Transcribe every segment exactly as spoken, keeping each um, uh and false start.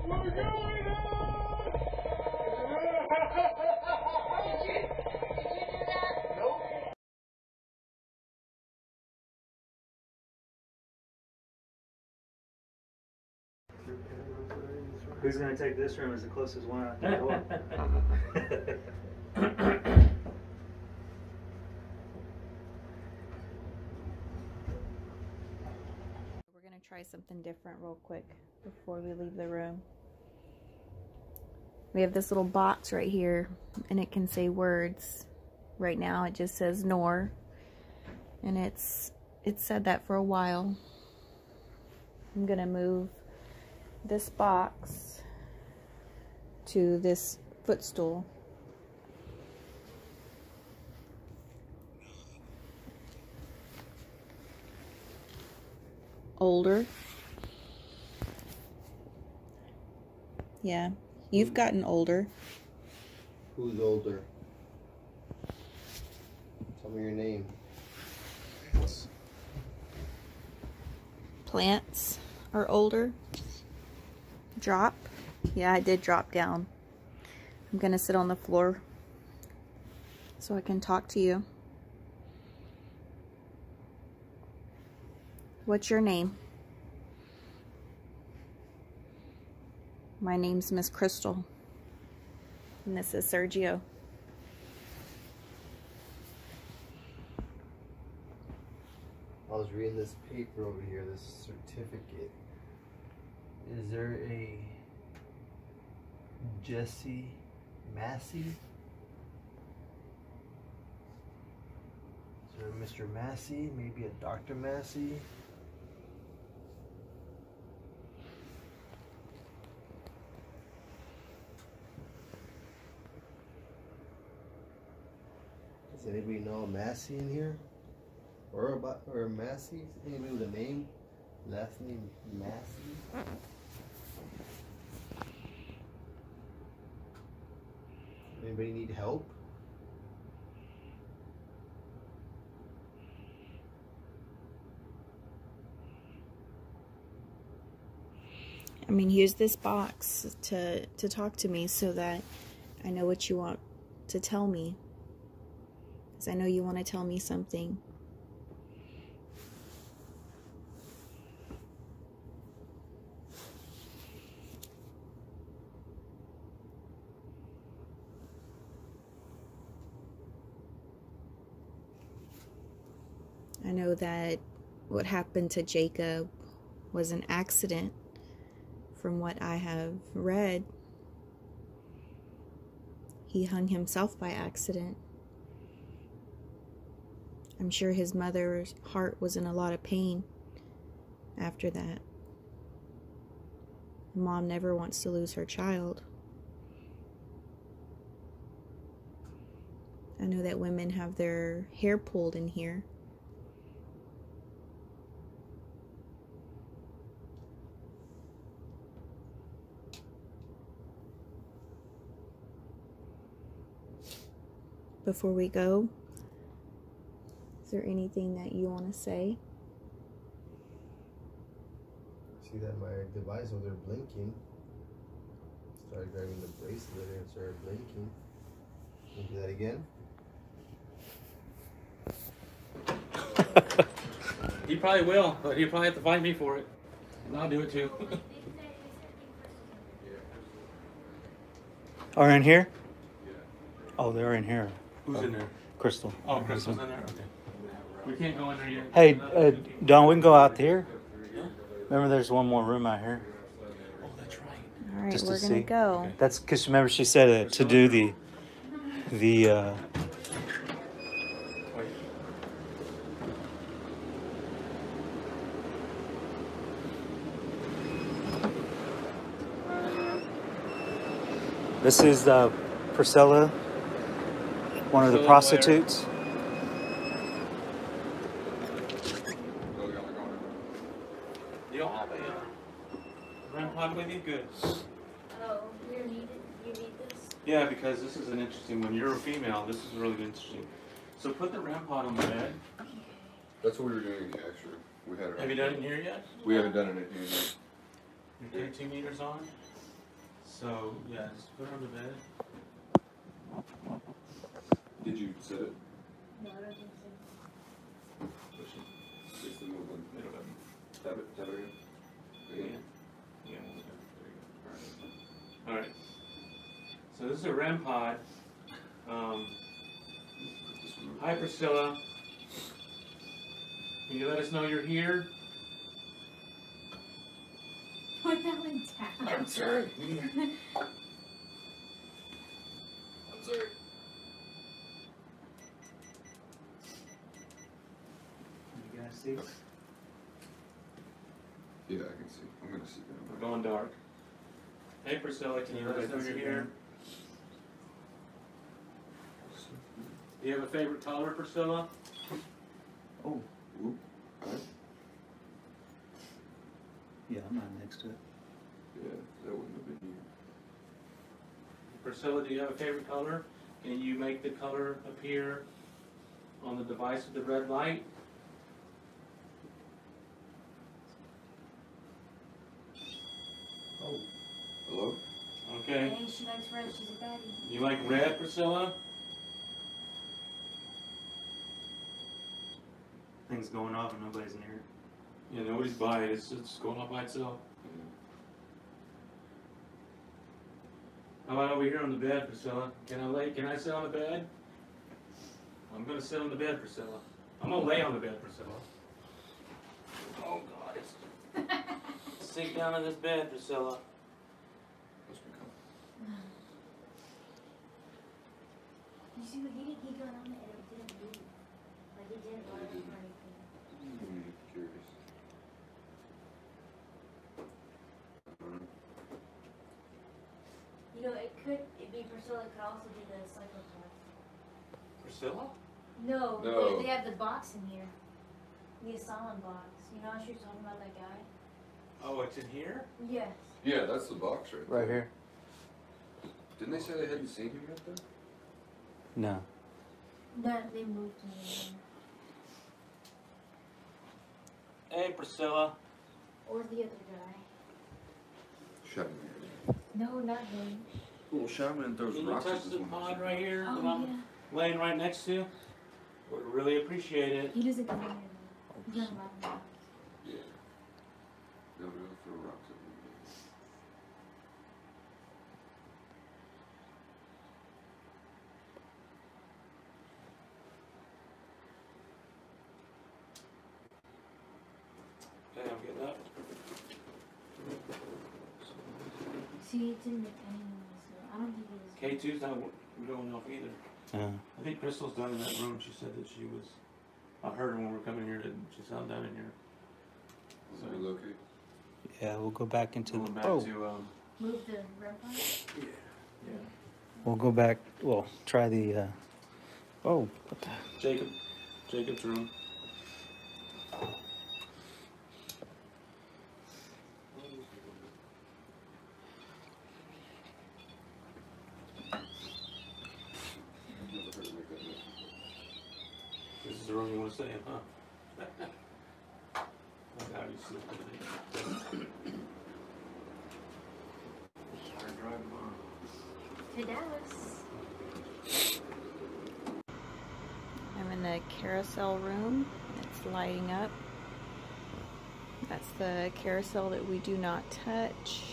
Who's going to take this room as the closest one out the door? We're going to try something different real quick before we leave the room. We have this little box right here, and it can say words. Right now it just says nor, and it's it's said that for a while. I'm going to move this box to this footstool. Older. Yeah, you've gotten older. Who's older? Tell me your name. Plants are older. Drop. Yeah, I did drop down. I'm gonna sit on the floor so I can talk to you. What's your name? My name's Miss Crystal. And this is Sergio. I was reading this paper over here, this certificate. Is there a Jesse Massey? Is there a Mister Massey? Maybe a Doctor Massey? Does anybody know a Massey in here? Or about or Massey? Anybody with a name? Last name Massey? Anybody need help? I mean, use this box to, to talk to me so that I know what you want to tell me. Because I know you want to tell me something. I know that what happened to Jacob was an accident, from what I have read. He hung himself by accident. I'm sure his mother's heart was in a lot of pain after that. Mom never wants to lose her child. I know that women have their hair pulled in here. Before we go, is there anything that you want to say? See that my device over there blinking. Started grabbing the bracelet and started blinking. Can you do that again? He probably will, but he'll probably have to fight me for it. And I'll do it too. Are in here? Oh, they're in here. Who's oh, in there? Crystal. Oh, Crystal's in there? Okay. We can't go in there yet. Hey, uh, Don, we can go out here. Yeah. Remember, there's one more room out here. Oh, that's right. All right, Just we're to gonna see. go. Okay. That's because remember she said uh, to do the the. Uh, Wait. This is uh, Priscilla, one of the Priscilla prostitutes. You don't have a uh, REM pod with you? Good. Oh, you need it? You need this? Yeah, because this is an interesting one. You're a female. This is really interesting. So put the REM pod on the bed. That's what we were doing, actually. We had it. Have you done it in here yet? We haven't done it in here yet. Your K two meters on? So, yeah, just put her on the bed. Did you set it? No, I don't think so. Push it. It's the middle button. Middle button. Tap it. Tap it again. Again. Yeah, we'll do it. There you go. Alright. So this is a REM pod. Um, Put this one. hi Priscilla. Can you let us know you're here? Put that one down. I'm sorry. I'm sorry. You guys see? Yeah, I can see. I'm gonna see We're that. going dark. Hey Priscilla, can you let us know you're here? Do you have a favorite color, Priscilla? Oh, Oop. Alright. yeah, I'm not next to it. Yeah, that wouldn't have been here. Priscilla, do you have a favorite color? Can you make the color appear on the device with the red light? Oh, Hello? Okay. Hey, she likes red. She's a baddie. You like red, Priscilla? thing's going off and nobody's near it. Yeah, nobody's by it. It's, it's going off by itself. How about over here on the bed, Priscilla? Can I lay? Can I sit on the bed? I'm gonna sit on the bed, Priscilla. I'm gonna lay on the bed, Priscilla. Oh God, it's sink down on this bed, Priscilla. Must be coming. You see what he did? He got on it and it didn't move. Like it didn't line up or anything. Hmm, curious. I don't know. You know, it could it be Priscilla. It could also be the psychopath. Priscilla? No, No. They, they have the box in here. The asylum box. You know how she was talking about that guy? Oh, it's in here? Yes. Yeah, that's the box right there. Right here? Didn't they say they hadn't seen him yet then? No. No, they moved him in there. Hey, Priscilla. Or the other guy. Shut him. No, not him. Little shaman throws Can you rocks touch at this the one. pod right here that Oh, I'm yeah. laying right next to? Would really appreciate it. He doesn't come in here though. He doesn't like that. Yeah. No, they'll throw rocks at me. Okay, I'm getting up. See, it didn't make any noise though. I don't think it was. K two's not going off either. Uh, I think Crystal's down in that room. She said that she was. I heard her when we were coming here. That she's down down in here. So Relocate. yeah, we'll go back into going the. back Oh, to um. Move the red one? Yeah. Yeah. we'll go back. Well, try the. Uh, oh, what the? Jacob. Jacob's room. Never heard him make that noise. This is the room you want to stay in, huh? Oh God, you sleep today. Sorry, driving on. To Dallas. I'm in the carousel room. It's lighting up. That's the carousel that we do not touch.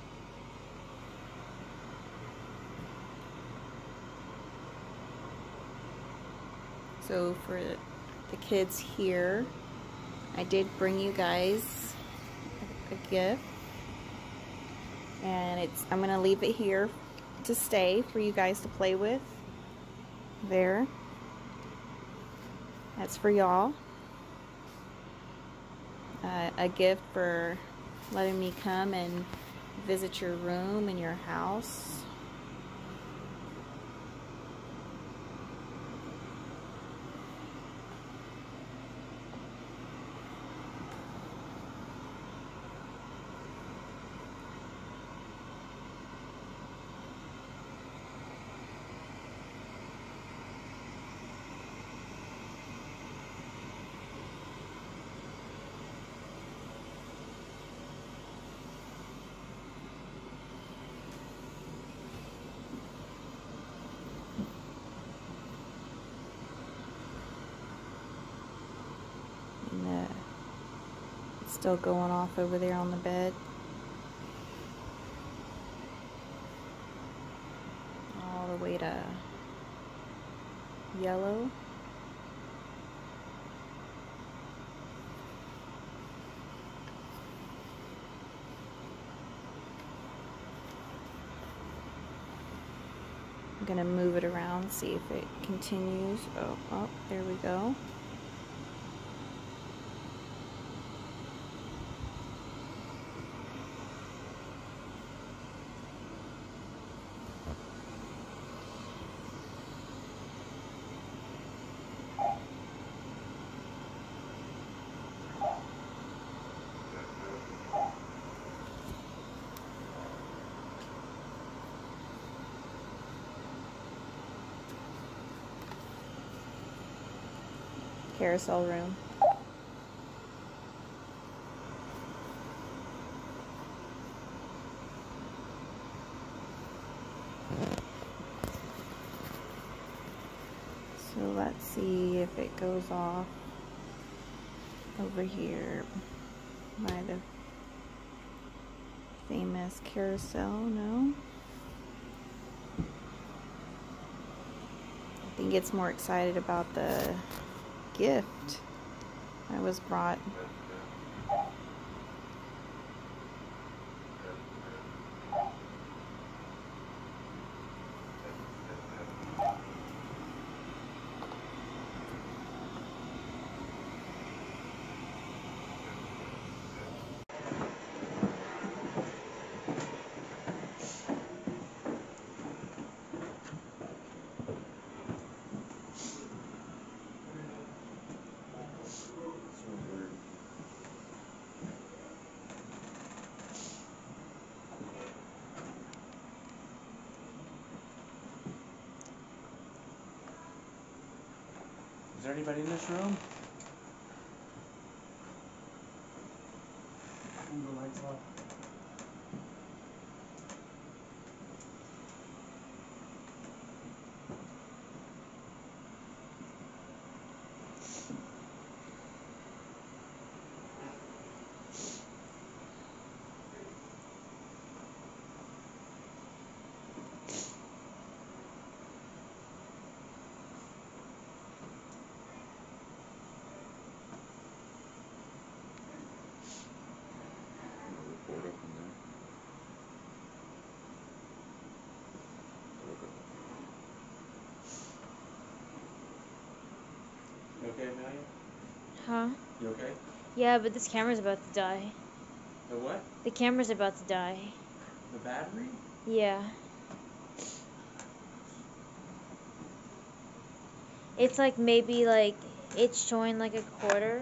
So for the kids here, I did bring you guys a gift. And it's I'm gonna leave it here to stay for you guys to play with. There. That's for y'all. Uh, a gift for letting me come and visit your room and your house. And the, it's still going off over there on the bed. All the way to yellow. I'm gonna move it around, see if it continues. Oh, oh, there we go. Carousel room. So let's see if it goes off over here by the famous carousel. No. I think it's more excited about the gift I was brought. Is there anybody in this room? Turn the lights off. Report up in there. You okay, Amelia? Huh? You okay? Yeah, but this camera's about to die. The what? The camera's about to die. The battery? Yeah. It's like maybe like it's showing like a quarter.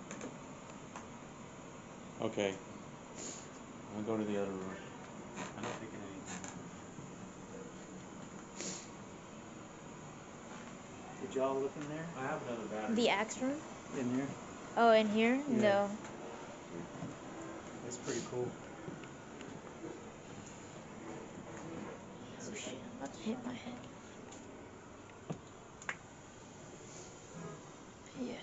Okay. I'm gonna go to the other room. I'm not taking anything. Did y'all look in there? I have another battery. The axe room? In there? Oh, in here? Yeah. No. That's pretty cool. Oh shit, I'm about to hit my head. Yeah.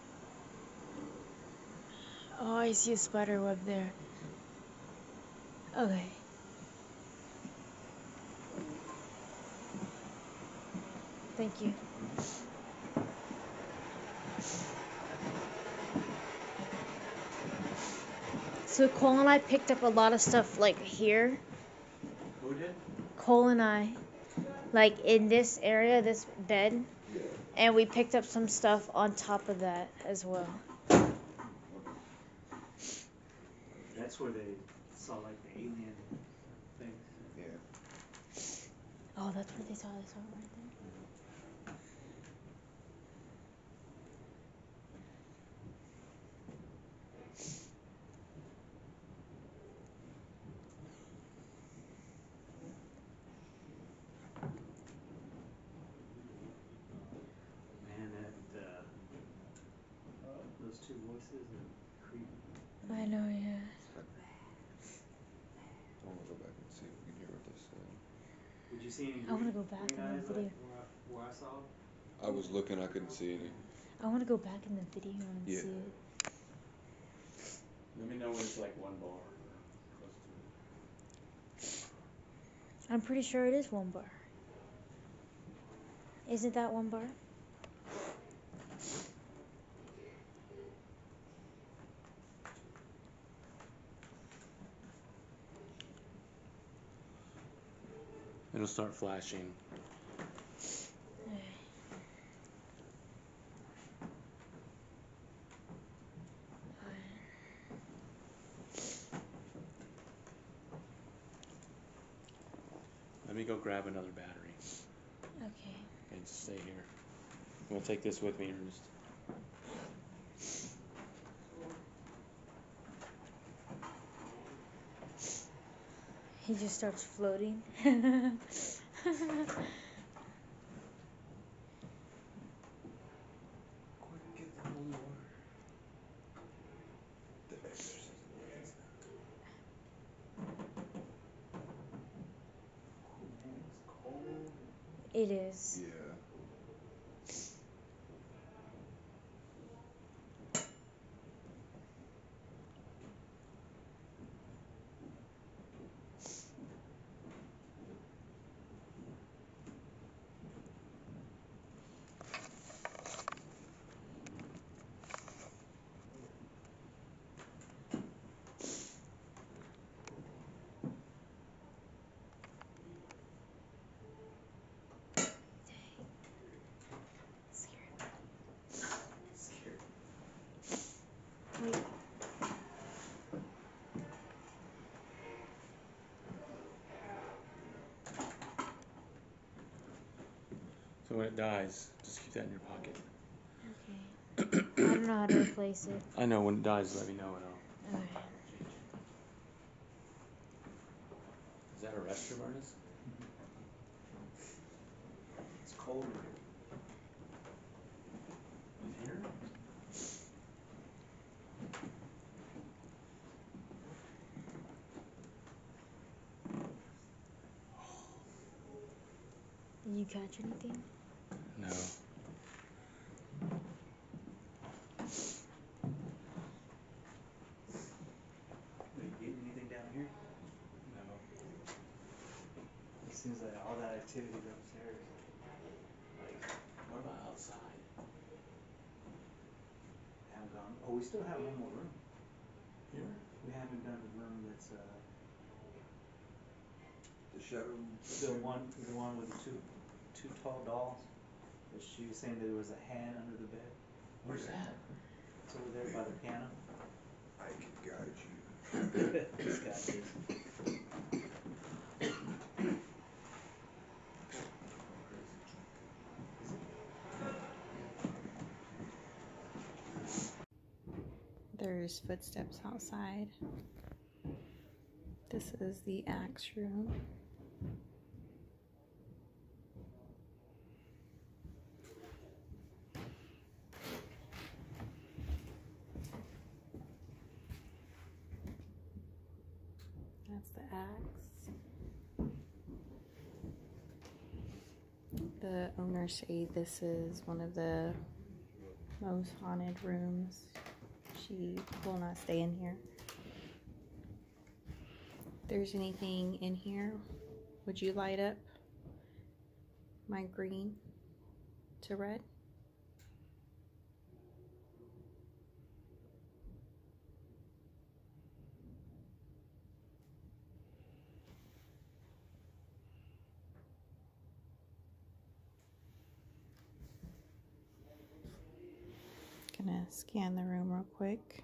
Oh, I see a spider web there. Okay. Thank you. So Cole and I picked up a lot of stuff like here. Who did? Cole and I, like in this area, this bed, and we picked up some stuff on top of that as well. That's where they saw like the alien thing. Yeah. Oh, that's what they saw. They saw it right there. Man, that uh, those two voices are creepy. I know, yeah. I want to go back and see if we can hear what they say. Did you see any I wanna green, go back green in the eyes video. like where I, where I saw? I was looking, I couldn't see any. I want to go back in the video and Yeah. see it. Let me know when it's like one bar or close to it. I'm pretty sure it is one bar. Isn't that one bar? It'll start flashing. Let me go grab another battery. Okay. Okay, just stay here. I'm gonna take this with me, Ernest. He just starts floating. Quick, get the holy water. The exorcism begins now. It is. Yeah. Wait. So when it dies, just keep that in your pocket. Okay. I don't know how to replace it. I know, when it dies, let me know and I'll Alright. change it. Is that a restroom, Ernest? It's cold in here. In here? Did you catch anything? No. Are you getting anything down here? No. It seems like all that activity is upstairs. Like, what about outside? We haven't gone. Oh, we still have one more room. Here? We haven't done the room that's uh The shadow. the one the one with the two two tall dolls. That she was saying that there was a hand under the bed. Where's that? It's over there by the piano. I can guide you. This guy is. There's footsteps outside. This is the axe room. That's the axe. The owners say this is one of the most haunted rooms. She will not stay in here. If there's anything in here, would you light up my green to red? Gonna scan the room real quick.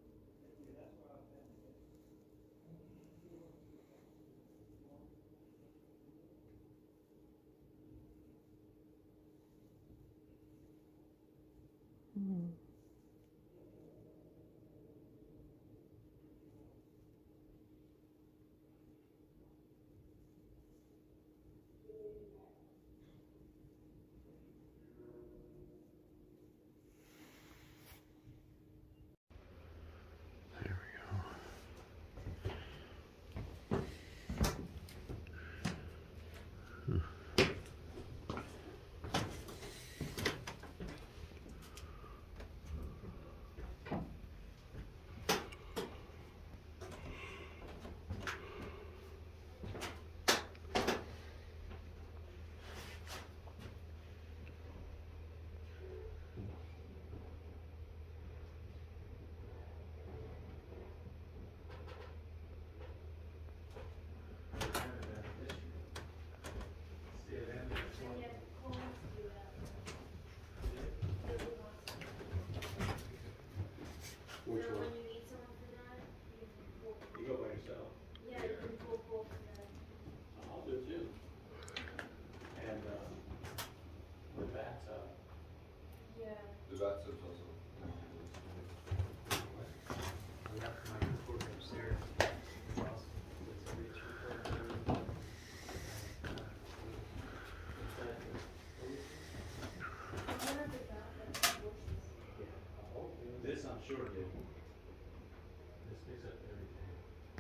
Hmm. There we go. this, I'm sure, dude. This picks up everything.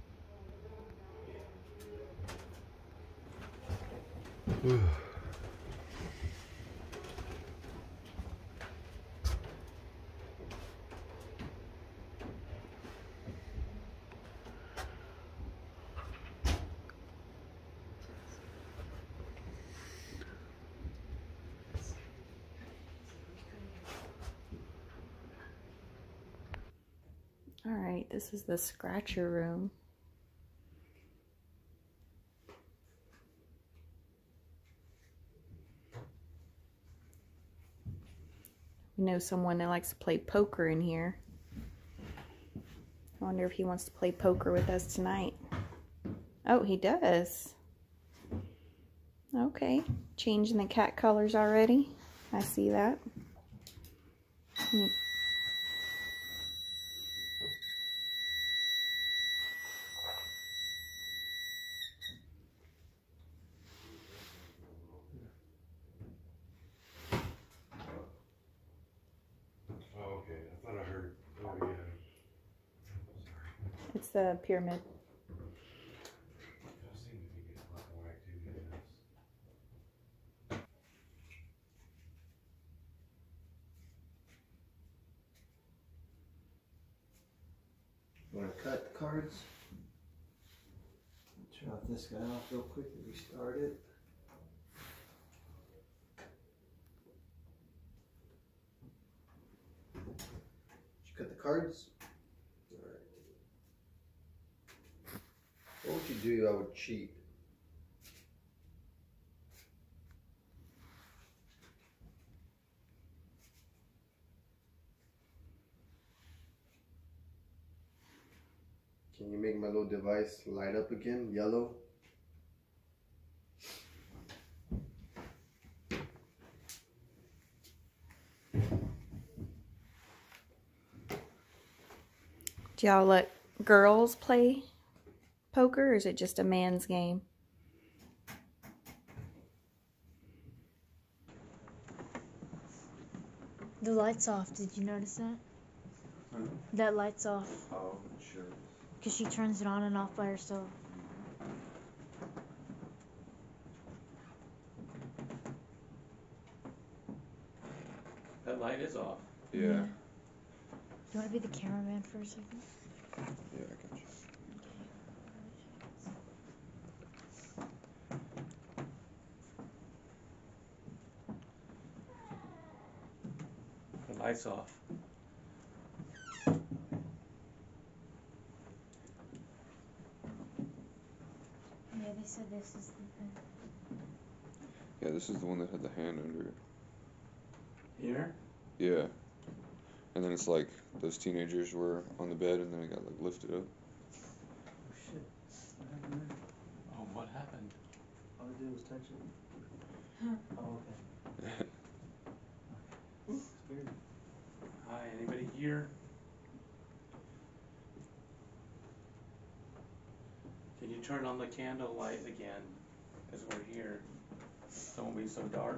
All right, this is the scratcher room. We know someone that likes to play poker in here. I wonder if he wants to play poker with us tonight. Oh, he does. Okay, changing the cat colors already. I see that. Hmm. Oh, okay. I thought I heard. Oh, yeah. It's the pyramid. I've seen if you get a lot more activity in this. Want to cut the cards? Turn off this guy off real quick and restart it. Did you cut the cards? Alright. What would you do? I would cheat. Can you make my little device light up again, yellow? Do y'all let girls play poker, or is it just a man's game? The light's off. Did you notice that? Hmm? That light's off. Oh, sure. Because she turns it on and off by herself. That light is off. Yeah. Yeah. Do you want to be the cameraman for a second? Yeah, I got you. The light's off. Yeah, they said this is the thing. Yeah, this is the one that had the hand under it. Here? Yeah. And then it's like those teenagers were on the bed and then it got like lifted up. Oh shit. What happened there? Oh, what happened? All I did was touch it. Huh. Oh, okay. It's weird. Hi, anybody here? Can you turn on the candle light again as we're here? Don't be so dark.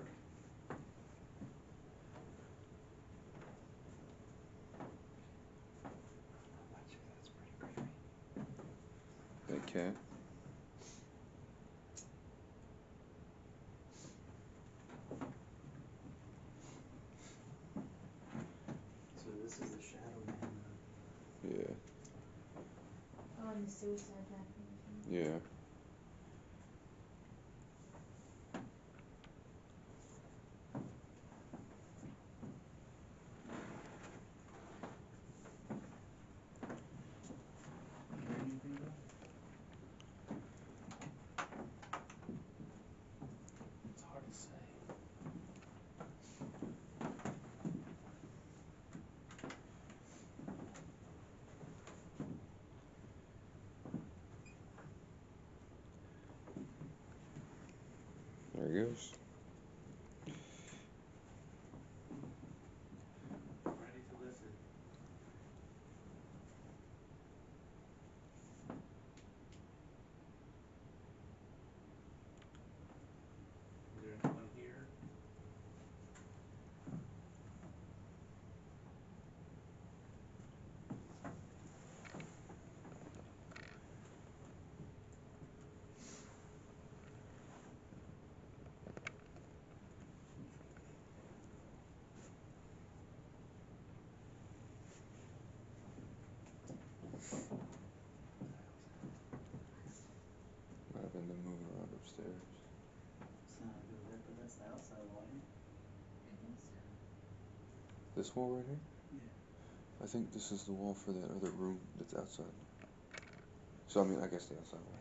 That cat. So this is the shadow man. uh, Yeah. Oh, and the suicide bathroom. Yeah. You hear anything though? It's hard to say. This wall right here? Yeah. I think this is the wall for that other room that's outside. So I mean, I guess the outside wall.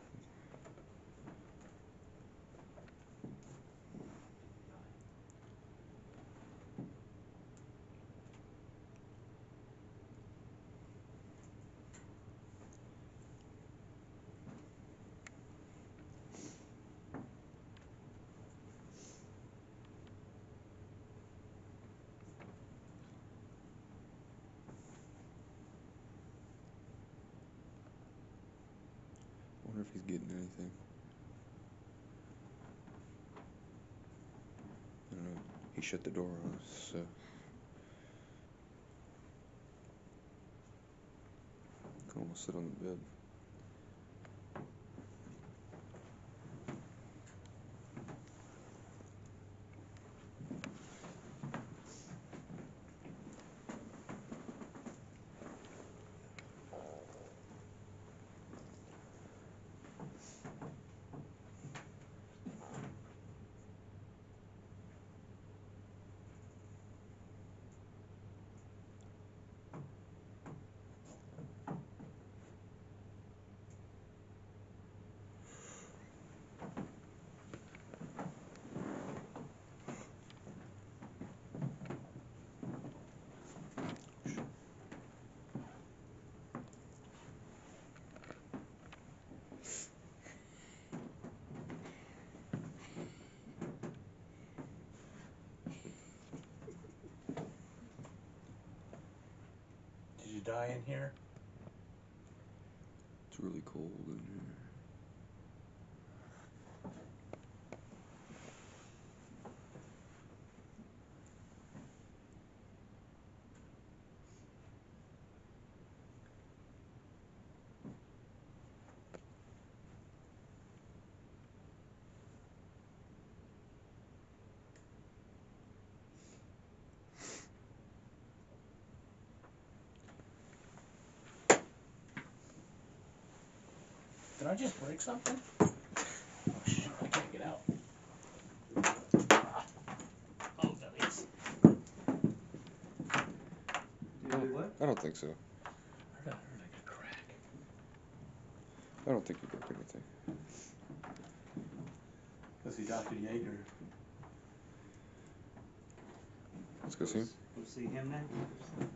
I wonder if he's getting anything. I don't know. He shut the door on us, so. I almost sit on the bed. Did you die in here? It's really cold in here. Did I just break something? Oh shit, I can't get out. Ah. Oh, bellies. Did you what? I don't think so. I heard like a crack. I don't think you broke anything. Let's see Doctor Yeager. Let's go see him. We'll see him then.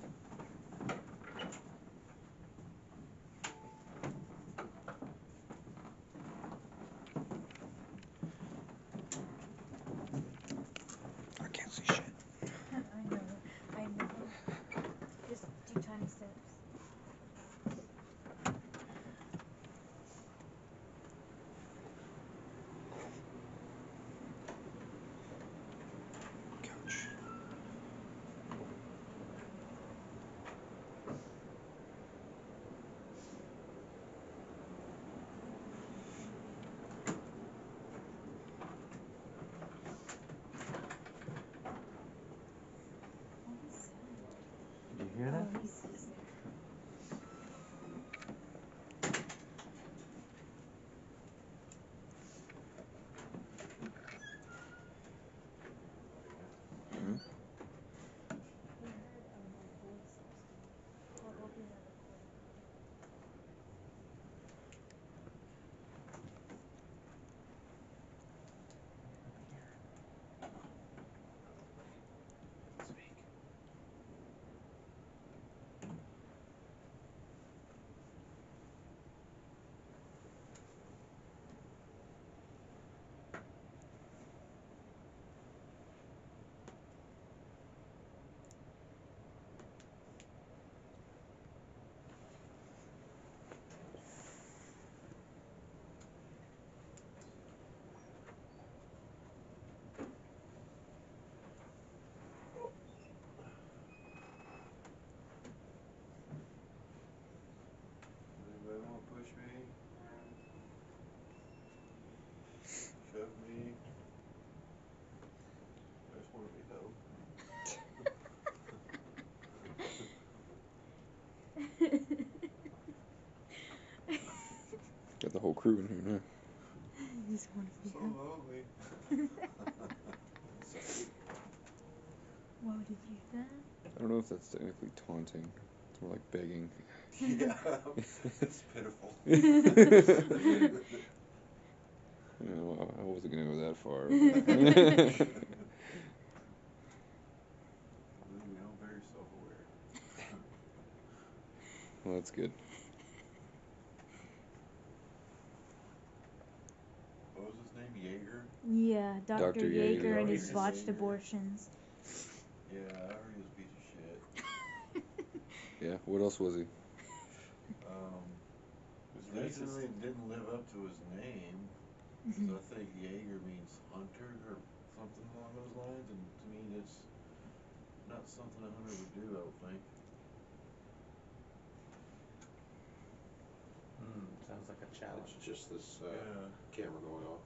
I can't see shit. I know, I know. Just do tiny steps. Couch. Did you hear that? Oh, he's, he's there. Hmm? We heard um, a voice upstairs. We're opening up the door. Speak. Anybody want to push me? Shove me? I just want to be held. Got the whole crew in here now. You just want to be So held. lonely. Sorry. Whoa, did you hear that? I don't know if that's technically taunting. It's more like begging. Yeah, it's pitiful. You know, I wasn't gonna go that far. You know, very self-aware. Well, that's good. What was his name? Jaeger? Yeah, Doctor Doctor Yeager Yeager. and his Doctor botched Yeager. abortions. Yeah, I heard he was a piece of shit. Yeah. What else was he? Um, He's racist. definitely didn't live up to his name. Mhm. So I think Jaeger means hunter or something along those lines, and to me that's not something a hunter would do, I don't think. Hmm, sounds like a challenge. It's just this uh, Yeah. camera going off.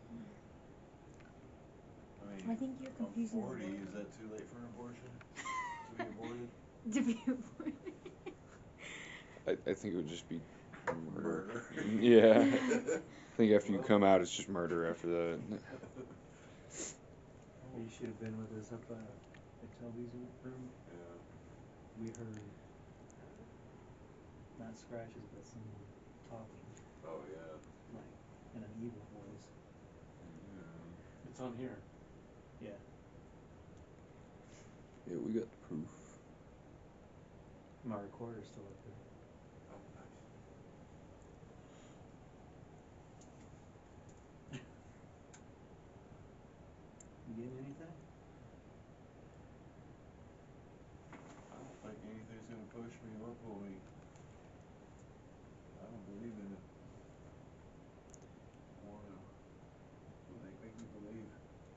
I mean, I think you're I'm confusing the forty, word. is that too late for an abortion? To be aborted? To be aborted. I, I think it would just be murder. Murder. Yeah. I think after you come out, it's just murder after that. You should have been with us up uh, at Toby's room. Yeah. We heard not scratches, but someone talking, Oh, yeah. like in an evil voice. Yeah. It's on here. Yeah. Yeah, we got the proof. My recorder's still up there. Oh, nice. You getting anything? I don't think anything's gonna push me or pull me. I don't believe in it. Wanna make, make me believe.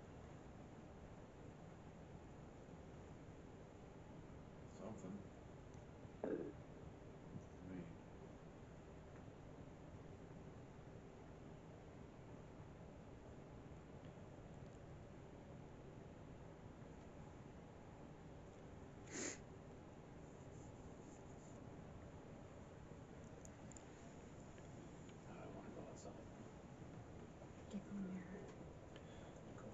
Something. Me. I wanna go outside. Get the mirror. Cool.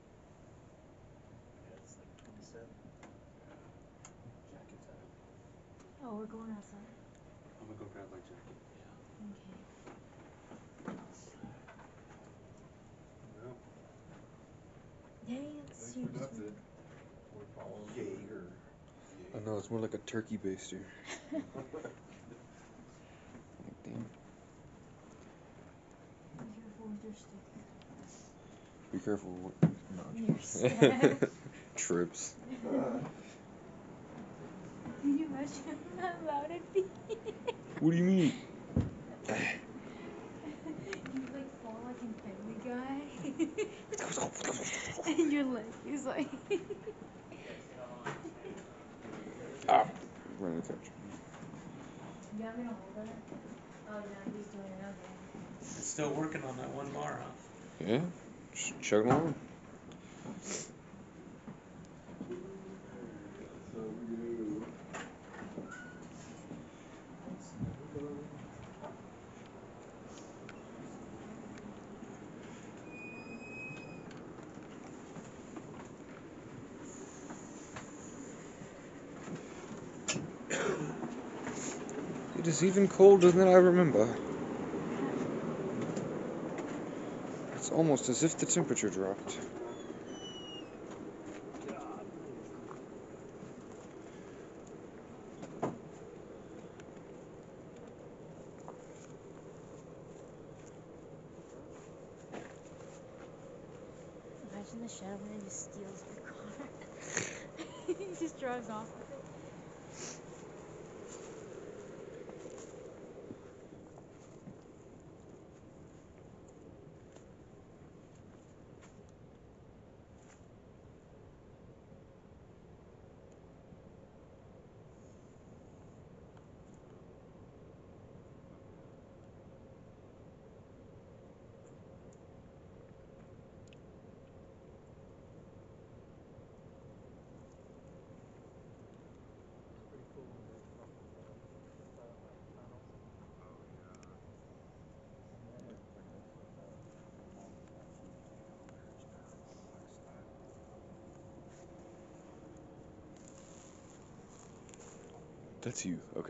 Yeah, it's like twenty-seven. Jacket's out. Oh, we're going outside. I'm gonna go grab my jacket. Yeah. Okay. Well, Dang, it's thanks huge. for nothing. We're following Jaeger. I know, it's more like a turkey baster. Like, damn. Be careful with your stick. Be careful what. Your staff. Trips. Can you imagine how loud it'd be? What do you mean? You like fall like in Family Guy. And your leg is like. Ah, running touch. You want me to hold it? Oh no, he's doing it, okay. It's still working on that one bar, huh? Yeah, just chugging along. So you. It is even colder than I remember. It's almost as if the temperature dropped. Imagine the shadow man just steals your car. He just drives off with it. That's you. Okay.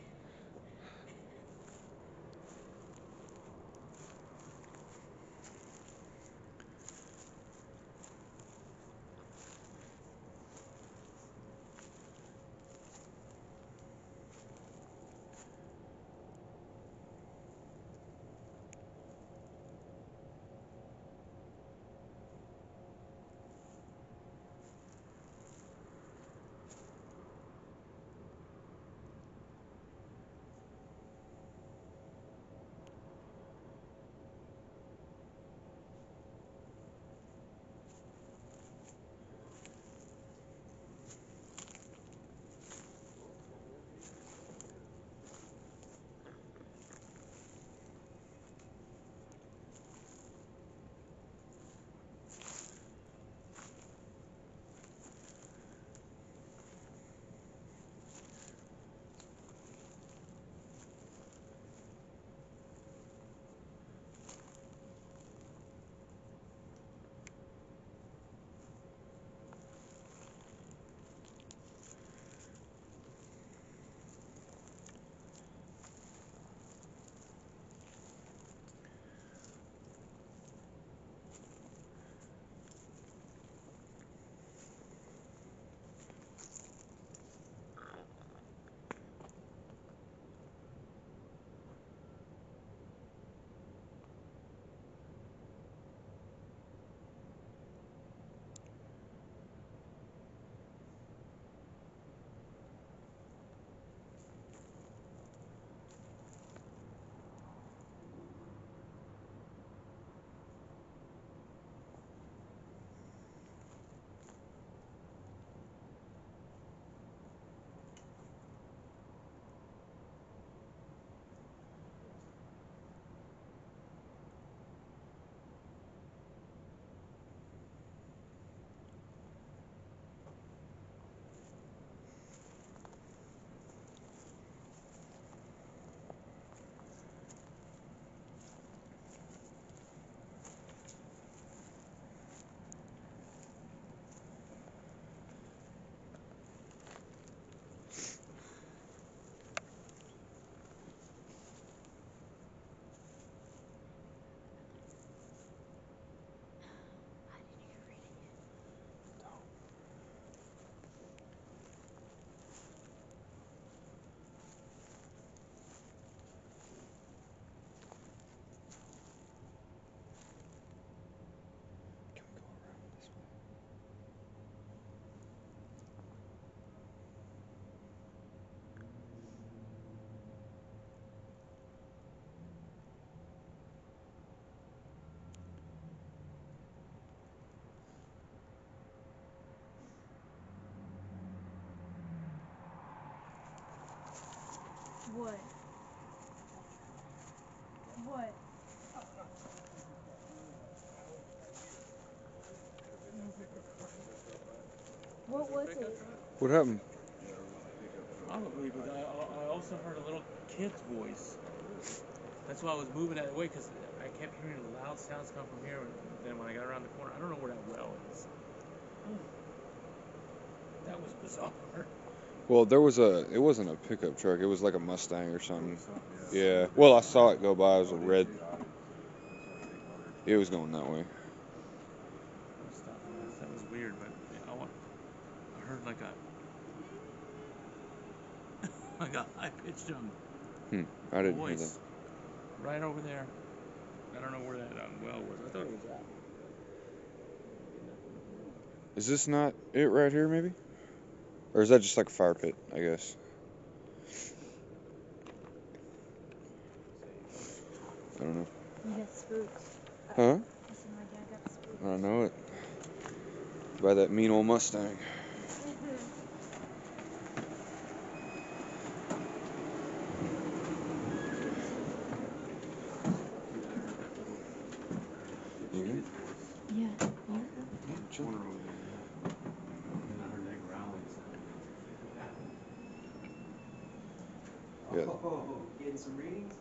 What? What? What was it? What happened? Probably, but I, I also heard a little kid's voice. That's why I was moving out of the way, because I kept hearing loud sounds come from here, and then when I got around the corner, I don't know where that well is. That was bizarre. Well, there was a. It wasn't a pickup truck. It was like a Mustang or something. Yeah. Well, I saw it go by. It was a red. It was going that way. That was weird, but I, want, I heard like a like a high pitched um Hmm. I didn't voice hear that. right over there. I don't know where that um, well was. I thought it was that. Is this not it right here, maybe? Or is that just like a fire pit? I guess. I don't know. You got spooked. Huh? I said my dad got spooked. I know it. By that mean old Mustang. You good? Yeah. Sure. Yeah. Oh, getting some readings?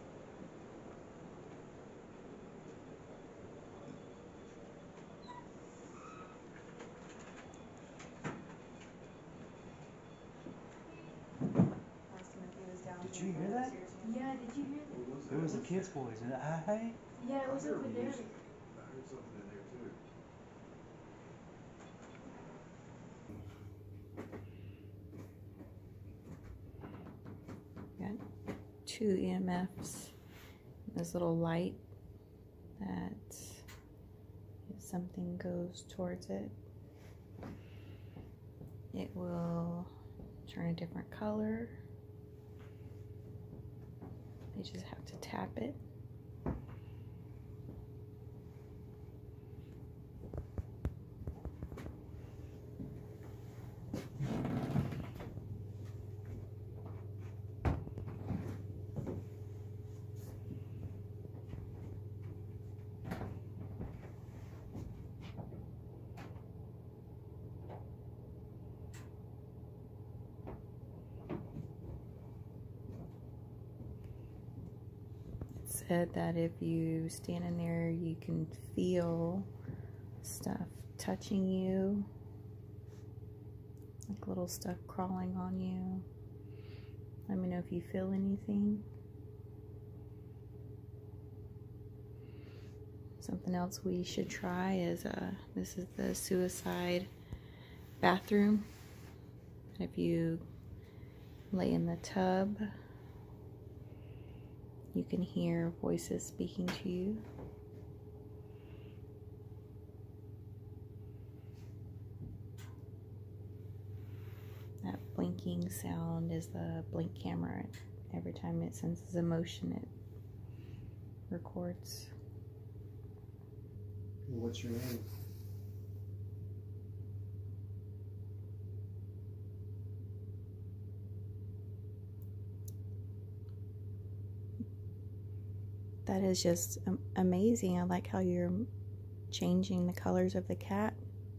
you hear that? Yeah, did you hear that? There was a kid's voice. And I, Yeah, it was over there. I heard something in there too. Got two E M Fs. This little light that if something goes towards it, it will turn a different color. They just have to tap it. Said that if you stand in there, you can feel stuff touching you, like little stuff crawling on you. Let me know if you feel anything. Something else we should try is uh, this is the suicide bathroom. If you lay in the tub, you can hear voices speaking to you. That blinking sound is the blink camera. Every time it senses a motion, it records. What's your name? That is just um, amazing. I like how you're changing the colors of the cat.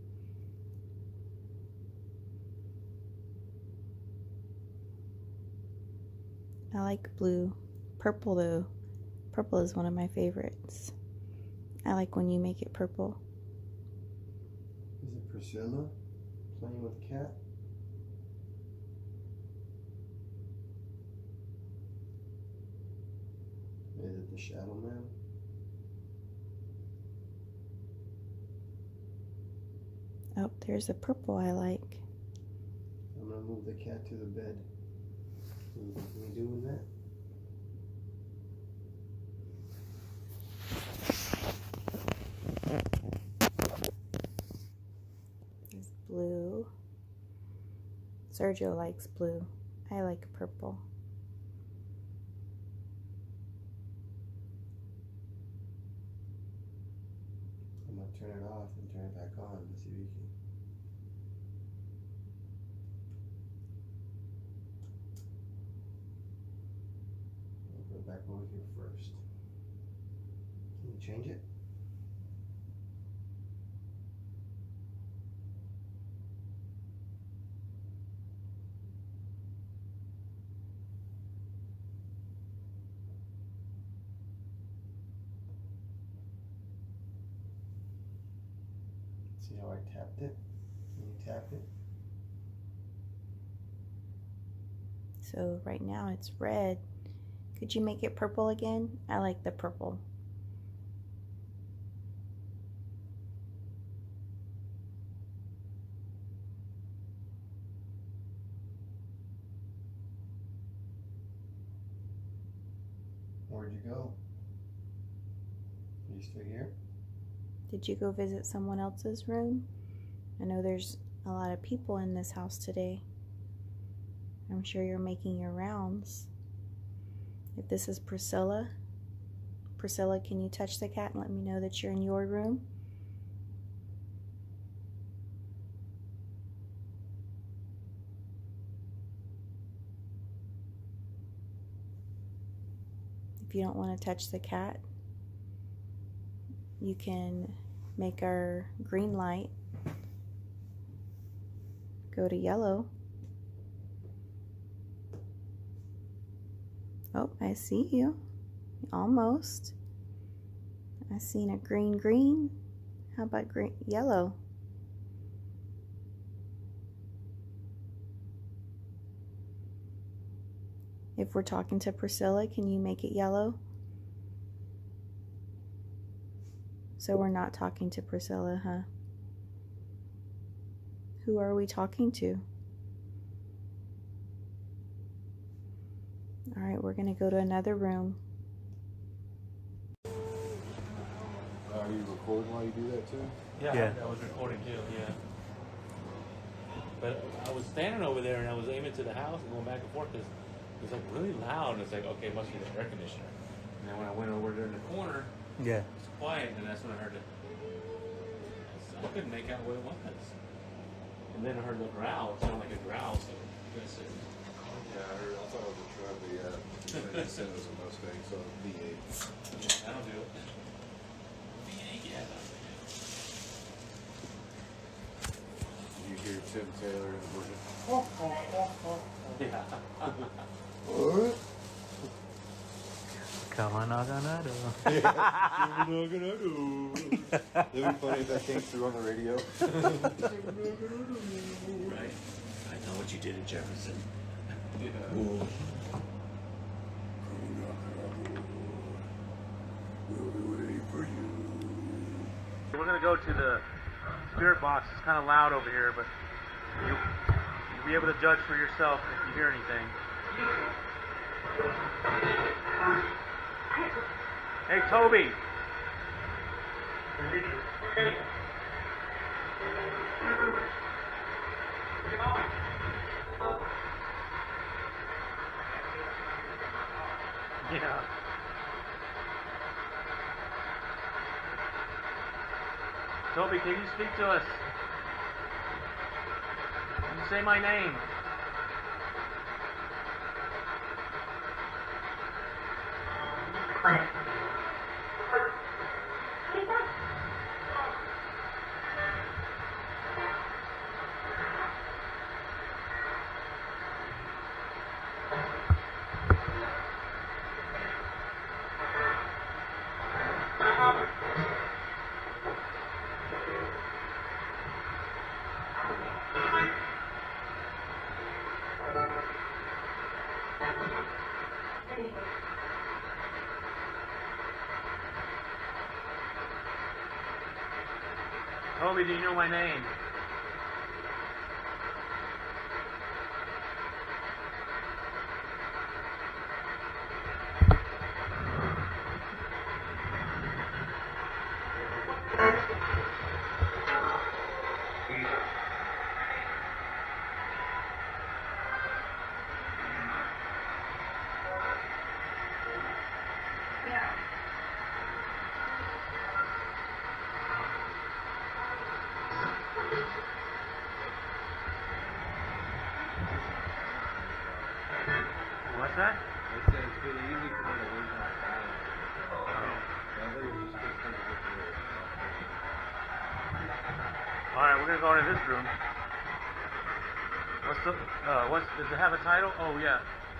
I like blue. Purple though. Purple is one of my favorites. I like when you make it purple. Is it Priscilla playing with cat? Is it the Shadow Man? Oh, there's a purple I like. I'm gonna move the cat to the bed. Can we do with that? There's blue. Sergio likes blue. I like purple. I'm gonna turn it off and turn it back on to see if we can. I'll put it back over here first. Can you change it? See how I tapped it? Can you tap it? So right now it's red. Could you make it purple again? I like the purple. Where'd you go? Are you still here? Did you go visit someone else's room? I know there's a lot of people in this house today. I'm sure you're making your rounds. If this is Priscilla, Priscilla, can you touch the cat and let me know that you're in your room? If you don't want to touch the cat, you can make our green light go to yellow. Oh, I see you. Almost. I seen a green green. How about green yellow? If we're talking to Priscilla, can you make it yellow? So we're not talking to Priscilla, huh? Who are we talking to? All right, we're gonna go to another room. Are you recording while you do that too? Yeah, Yeah. I, I was recording too, yeah. But I was standing over there and I was aiming to the house and going back and forth because it was like really loud and it's like, okay, it must be the air conditioner. And then when I went over there in the corner, Yeah. it was quiet and that's when I heard it. I couldn't make out what it was. And then I heard the growl, it sounded like a growl, so I guess it Yeah, I heard, I thought it was a truck, but yeah, they said it was a Mustang, so V eight. yeah, that'll do it. Yeah, Did you hear Tim Taylor in the version? yeah. What? Kalanagana. It would be funny if that came through on the radio. Right. I know what you did in Jefferson. Yeah. We'll be waiting for you. We're gonna go to the spirit box. It's kind of loud over here, but you, you'll be able to judge for yourself if you hear anything. Hey, Toby. Yeah. Toby, can you speak to us? Can you say my name? Toby, do you know my name? What's that? They said it's really easy for me to lose my balance. I think it's just gonna take a look at it. Alright, we're gonna go into this room. What's the, uh, what's, does it have a title? Oh, yeah.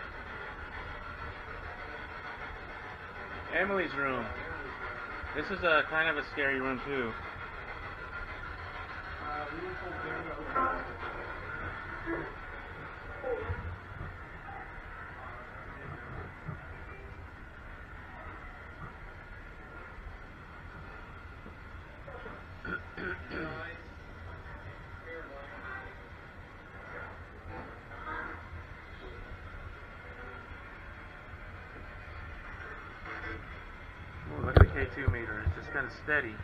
Emily's room. This is a kind of a scary room, too. Ooh, look at the K two meter. It's just kind of steady.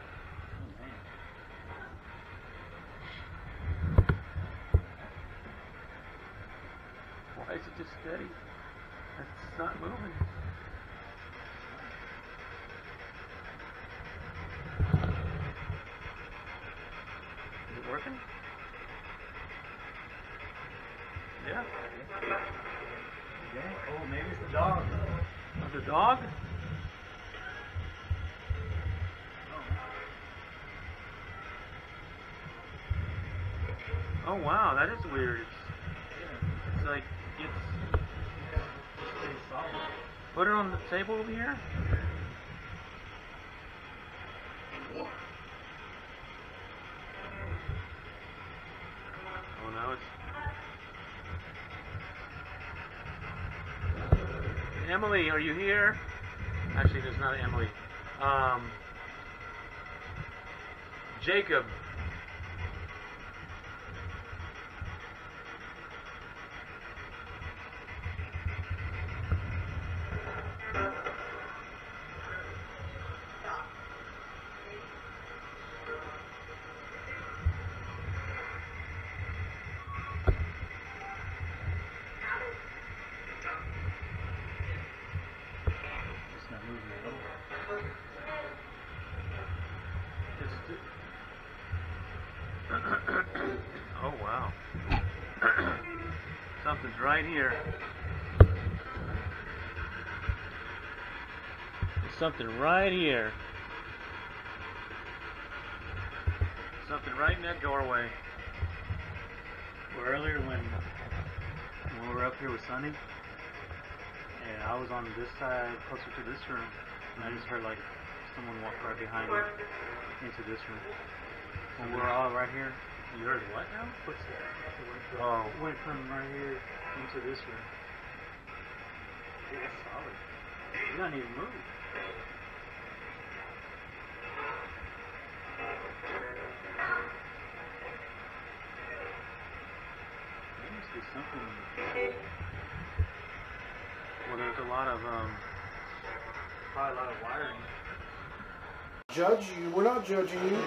Why is it just steady? It's not moving. Is it working? Yeah. Okay. Oh, maybe it's the dog. The dog? Oh wow, that is weird. It's, it's like it's. Put it on the table over here. Oh no, it's. Emily, are you here? Actually, there's not Emily. Um, Jacob. It's not moving at all. Oh wow. Something's right here. There's something right here. Something right in that doorway. Well, earlier when, when we were up here with Sunny, and I was on this side closer to this room, and I just heard like someone walk right behind me into this room. When we were all right here, you heard what now? Footsteps. Oh. Went from right here into this room. Dude, that's solid. You don't even move. There must be something. Well, there's a lot of, um, probably a lot of wiring. Judge you, we're not judging you.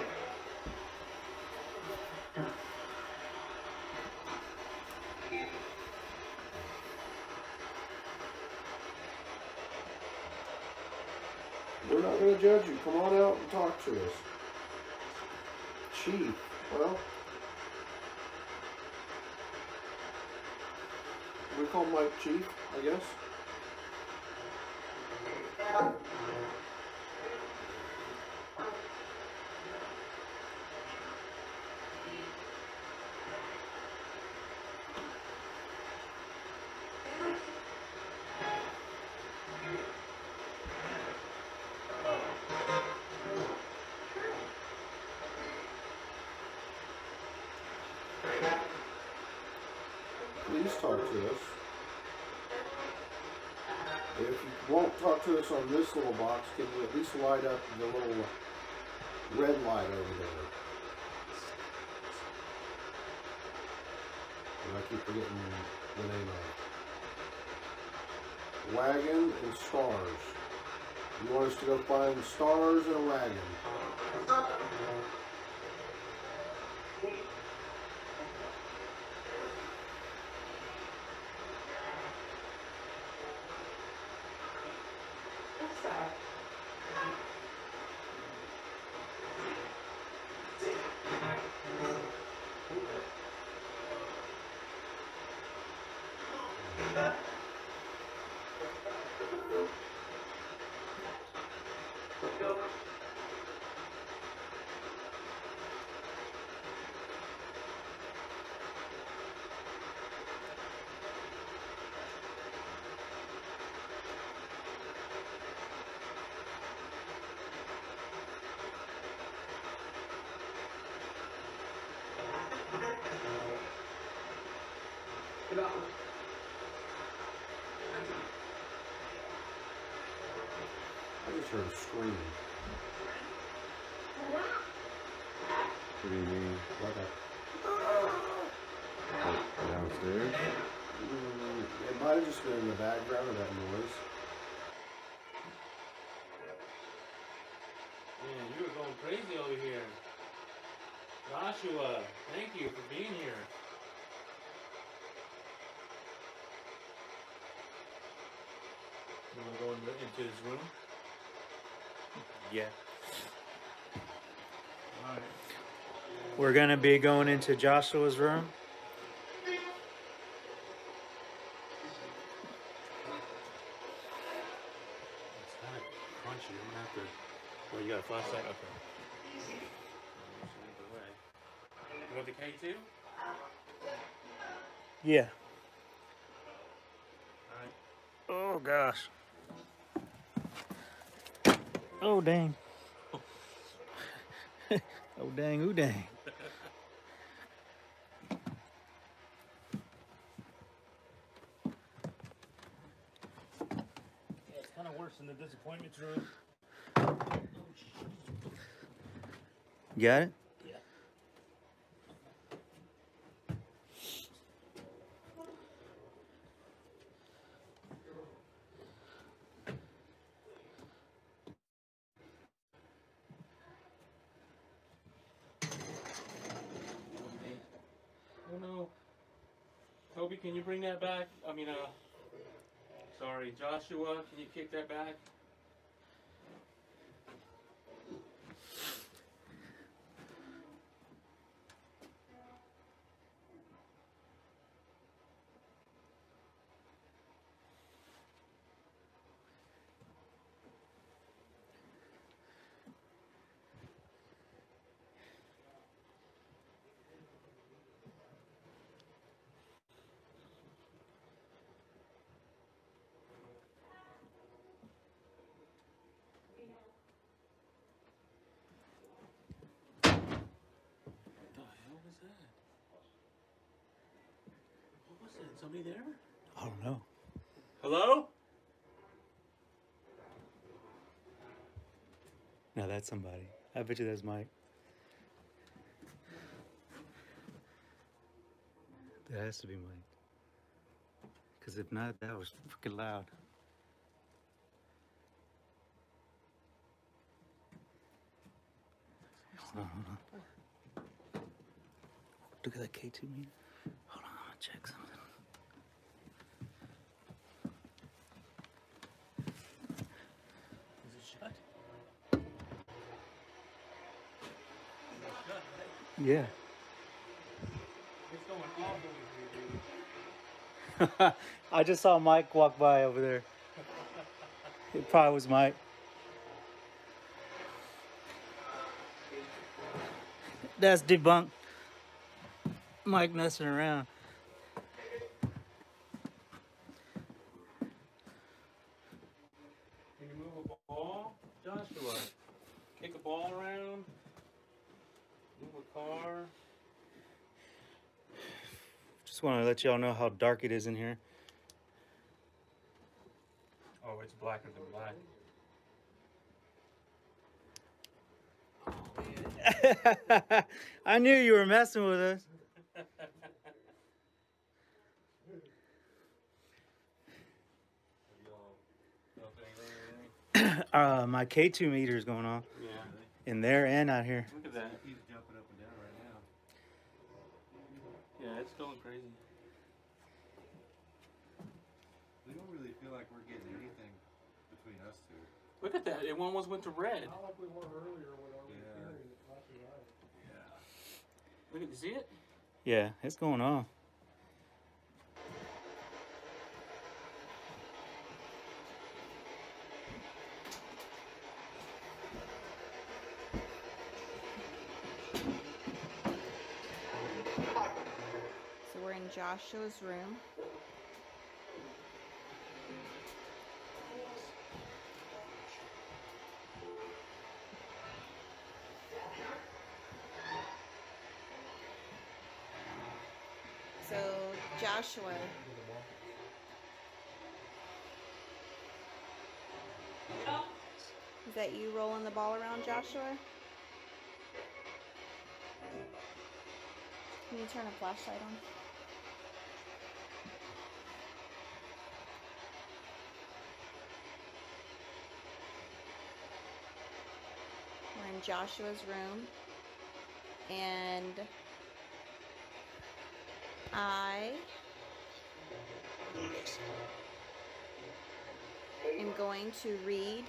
We're not going to judge you. Come on out and talk to us. Chief, well, we call Mike Chief, I guess. Please talk to us. If you won't talk to us on this little box, can you at least light up the little red light over there? And I keep forgetting the name of it. Wagon and stars. You want us to go find stars in a wagon. I just heard a scream. What do you mean? Like a, Like downstairs? mm, it might have just been in the background of that noise. Man, you were going crazy over here. Joshua, thank you for being here. You want to go in the, into his room? Yeah. Alright. We're gonna be going into Joshua's room. It's kind of crunchy. I'm gonna have to. Well, you got a flashlight? Okay. You want the K two? Yeah. Alright. Oh gosh. Oh dang. Oh dang, ooh dang. first in the disappointment room. You got it? Yeah. Oh no. Toby, can you bring that back? I mean, uh, sorry, Joshua, can you kick that back? Somebody there? I don't know. Hello? No, that's somebody. I bet you that's Mike. That has to be Mike. Because if not, that was freaking loud. Hold on, hold on. Look at that K two meter. Hold on, I'm gonna check something. Is it shut? Yeah. It's going off over here, dude. I just saw Mike walk by over there. It probably was Mike. That's debunked. Mike messing around. Can you move a ball? Joshua, kick a ball around. Move a car. Just want to let y'all know how dark it is in here. Oh, it's blacker than black. I knew you were messing with us. uh, my K two meter is going off. Yeah. In there and out here. Look at that. He's jumping up and down right now. Yeah, it's going crazy. We don't really feel like we're getting anything between us two. Look at that. It almost went to red. Not like we were earlier when I was Yeah. hearing it flashing out. Yeah. Look at, you see it? Yeah, it's going off. So we're in Joshua's room. So Joshua, is that you rolling the ball around, Joshua? Can you turn a flashlight on? We're in Joshua's room, and I am going to read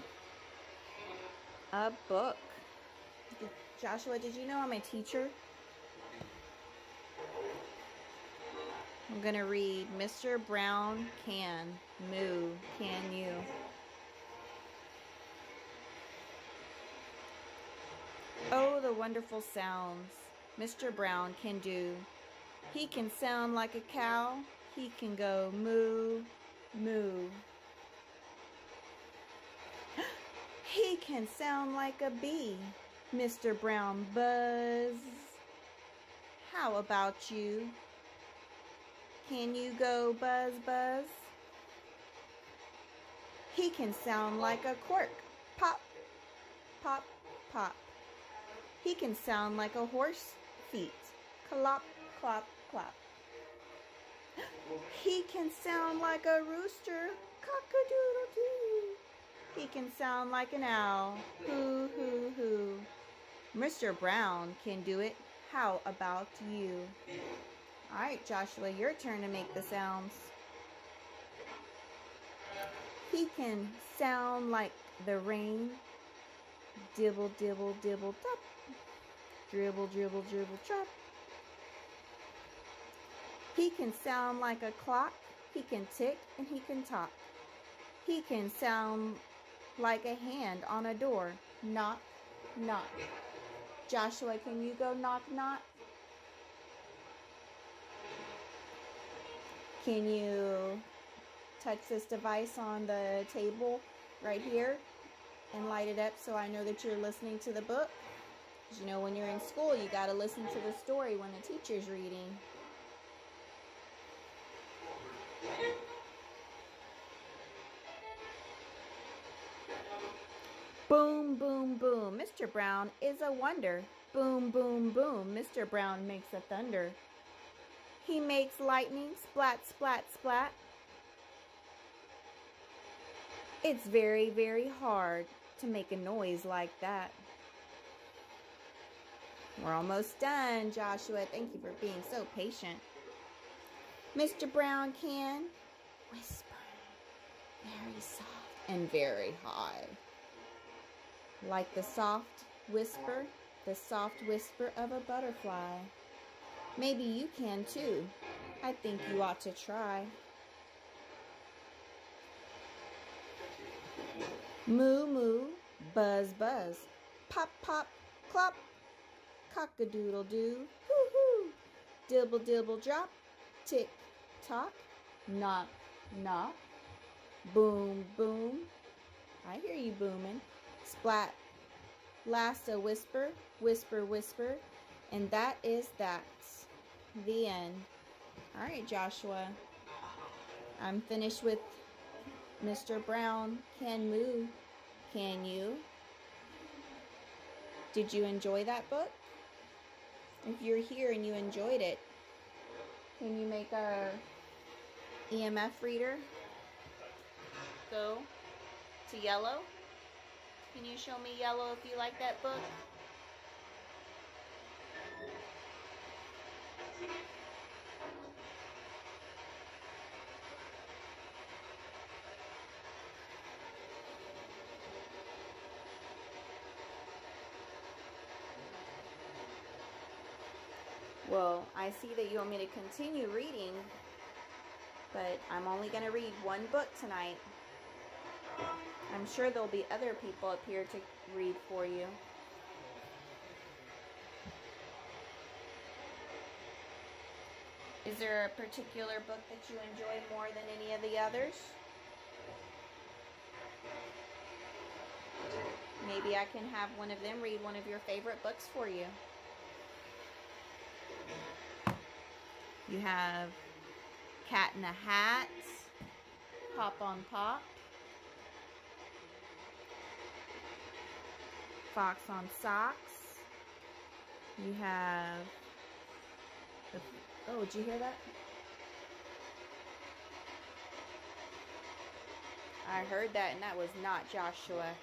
a book. Joshua, did you know I'm a teacher? I'm going to read Mister Brown Can Moo, Can You? Oh, the wonderful sounds Mister Brown can do. He can sound like a cow. He can go moo, moo. He can sound like a bee. Mister Brown buzz. How about you? Can you go buzz, buzz? He can sound like a cork. Pop, pop, pop. He can sound like a horse feet. Clop, clop, clop. He can sound like a rooster. Cock-a-doodle-doo. He can sound like an owl. Hoo, hoo, hoo. Mister Brown can do it. How about you? All right, Joshua, your turn to make the sounds. He can sound like the rain. Dibble, dibble, dibble, dop. Dribble, dribble, dribble, chop. He can sound like a clock. He can tick and he can talk. He can sound like a hand on a door. Knock, knock. Joshua, can you go knock, knock? Can you touch this device on the table right here and light it up so I know that you're listening to the book? Because you know, when you're in school, you got to listen to the story when the teacher's reading. Boom, boom, boom. Mister Brown is a wonder. Boom, boom, boom. Mister Brown makes a thunder. He makes lightning splat, splat, splat. It's very, very hard to make a noise like that. We're almost done, Joshua. Thank you for being so patient. Mister Brown can whisper very soft and very high. Like the soft whisper, the soft whisper of a butterfly. Maybe you can too. I think you ought to try. Moo moo, buzz buzz, pop pop, clop, cock-a-doodle-doo, hoo-hoo, dibble-dibble drop, tick tock, knock knock, boom boom. I hear you booming. Splat. Last a whisper, whisper, whisper, and that is that. The end. All right, Joshua. I'm finished with Mister Brown Can Moo. Can you? Did you enjoy that book? If you're here and you enjoyed it, can you make our E M F reader go to yellow? Can you show me yellow if you like that book? Well, I see that you want me to continue reading, but I'm only going to read one book tonight. I'm sure there'll be other people up here to read for you. Is there a particular book that you enjoy more than any of the others? Maybe I can have one of them read one of your favorite books for you. You have Cat in a Hat, Hop on Pop, Fox on Socks. You have, the, oh, did you hear that? I heard that, and that was not Joshua.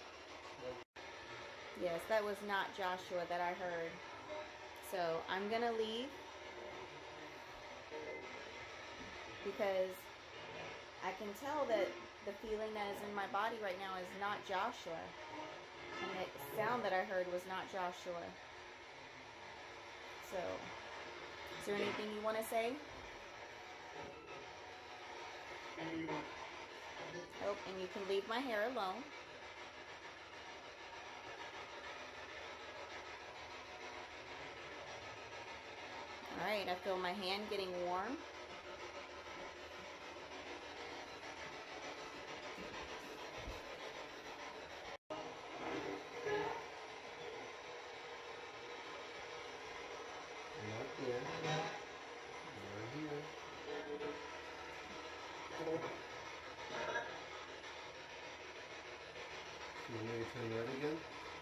Yes, that was not Joshua that I heard. So I'm going to leave because I can tell that the feeling that is in my body right now is not Joshua. And the sound that I heard was not Joshua. So, is there anything you want to say? Oh, and you can leave my hair alone. Alright, I feel my hand getting warm. Not there. Right here. Can you maybe turn red again?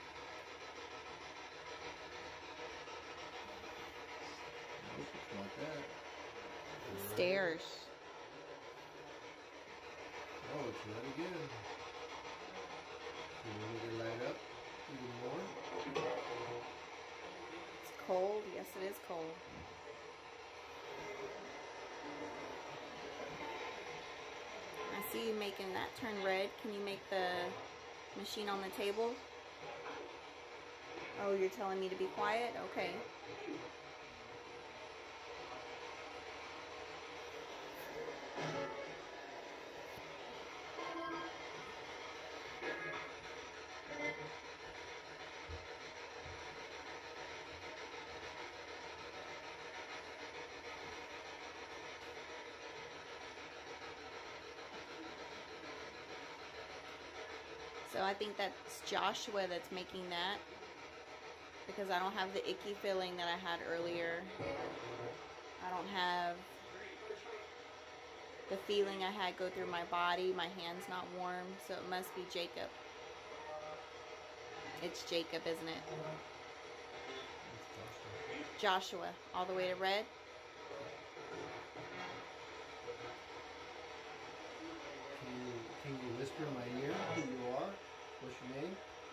Nope, it's not that. Stairs. Oh, it's red again. Can you make it light up even more? It's cold. Yes, it is cold. I see you making that turn red. Can you make the machine on the table? Oh, you're telling me to be quiet? Okay. So I think that's Joshua that's making that, because I don't have the icky feeling that I had earlier. I don't have the feeling I had go through my body. My hand's not warm, so it must be Jacob. It's Jacob, isn't it? Joshua, all the way to red. Can you, can you whisper in my ear who you are? What's your name?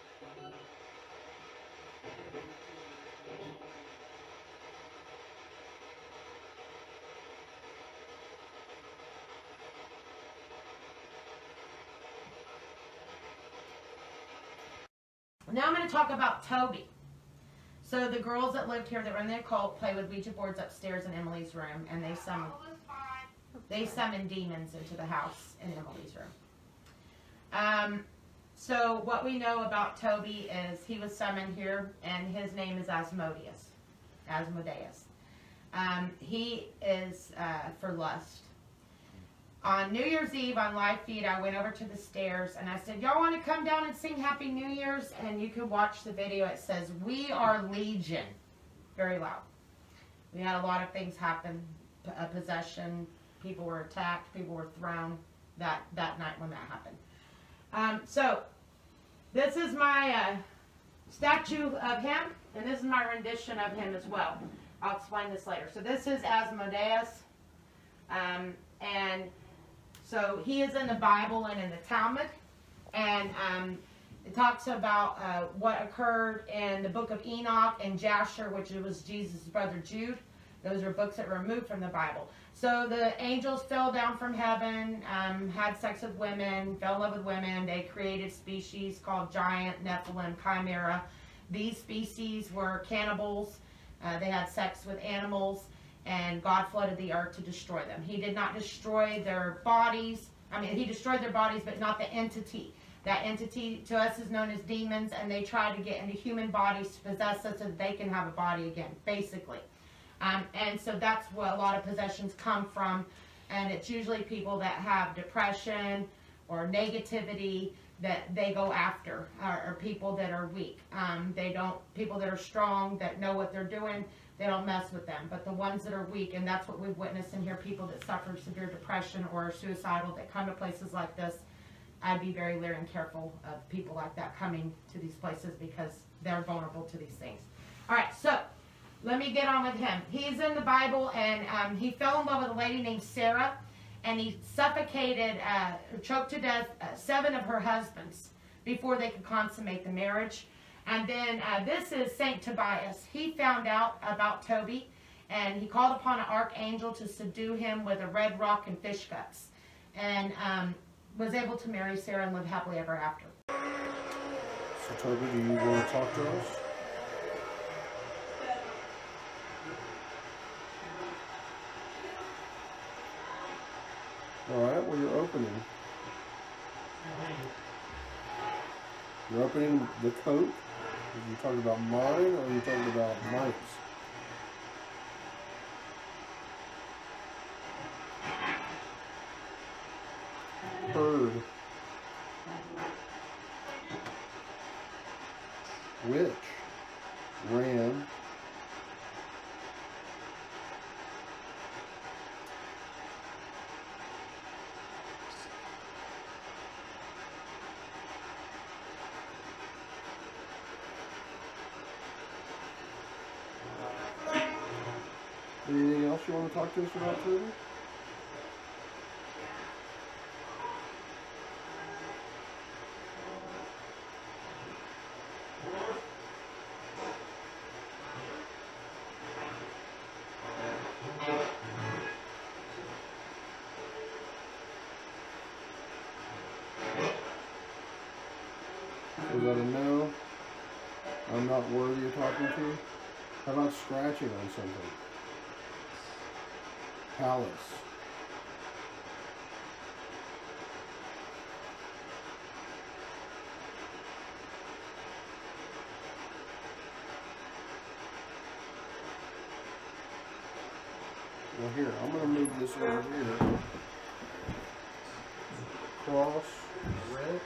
Now I'm going to talk about Toby. So the girls that lived here that were in the occult play with Ouija boards upstairs in Emily's room, and they summon they summon demons into the house in Emily's room. Um, so what we know about Toby is he was summoned here, and his name is Asmodeus. Asmodeus. Um, he is uh, for lust. On New Year's Eve on live feed, I went over to the stairs and I said, y'all want to come down and sing Happy New Year's? And you can watch the video. It says, we are Legion. Very loud. We had a lot of things happen. P a possession. People were attacked. People were thrown that, that night when that happened. Um, so, this is my uh, statue of him. And this is my rendition of him as well. I'll explain this later. So this is Asmodeus. Um, and... So he is in the Bible and in the Talmud, and um, it talks about uh, what occurred in the book of Enoch and Jasher, which was Jesus' brother Jude. Those are books that were removed from the Bible. So the angels fell down from heaven, um, had sex with women, fell in love with women. They created species called giant, Nephilim, chimera. These species were cannibals. Uh, they had sex with animals. And God flooded the earth to destroy them. He did not destroy their bodies. I mean, he destroyed their bodies, but not the entity. That entity to us is known as demons, and they try to get into human bodies to possess us so that they can have a body again, basically. Um, and so that's what a lot of possessions come from. And it's usually people that have depression or negativity that they go after, or, or people that are weak. Um, they don't, people that are strong, that know what they're doing, they don't mess with them. But the ones that are weak, and that's what we've witnessed in here, people that suffer severe depression or are suicidal that come to places like this, I'd be very leery and careful of people like that coming to these places because they're vulnerable to these things. All right, so let me get on with him. He's in the Bible, and um, he fell in love with a lady named Sarah, and he suffocated, uh, choked to death uh, seven of her husbands before they could consummate the marriage. And then uh, this is Saint Tobias. He found out about Toby, and he called upon an archangel to subdue him with a red rock and fish guts, and um, was able to marry Sarah and live happily ever after. So Toby, do you want to talk to us? All right, well, you're opening. You're opening the coat. Are you talking about mine, or are you talking about Mike's? Bird. Witch. Ram. you want to talk to us about, Toby? Was that a no? I'm not worthy of talking to? How about scratching on something? Palace. Well, here, I'm going to move this over here. Cross, red.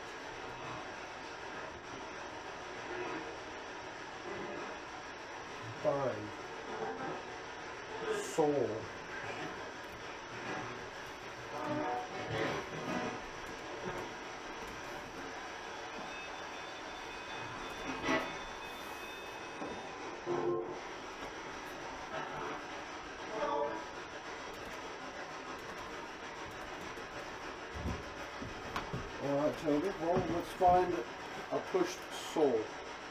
Find. Soul. Alright, Toby, well, let's find a pushed soul.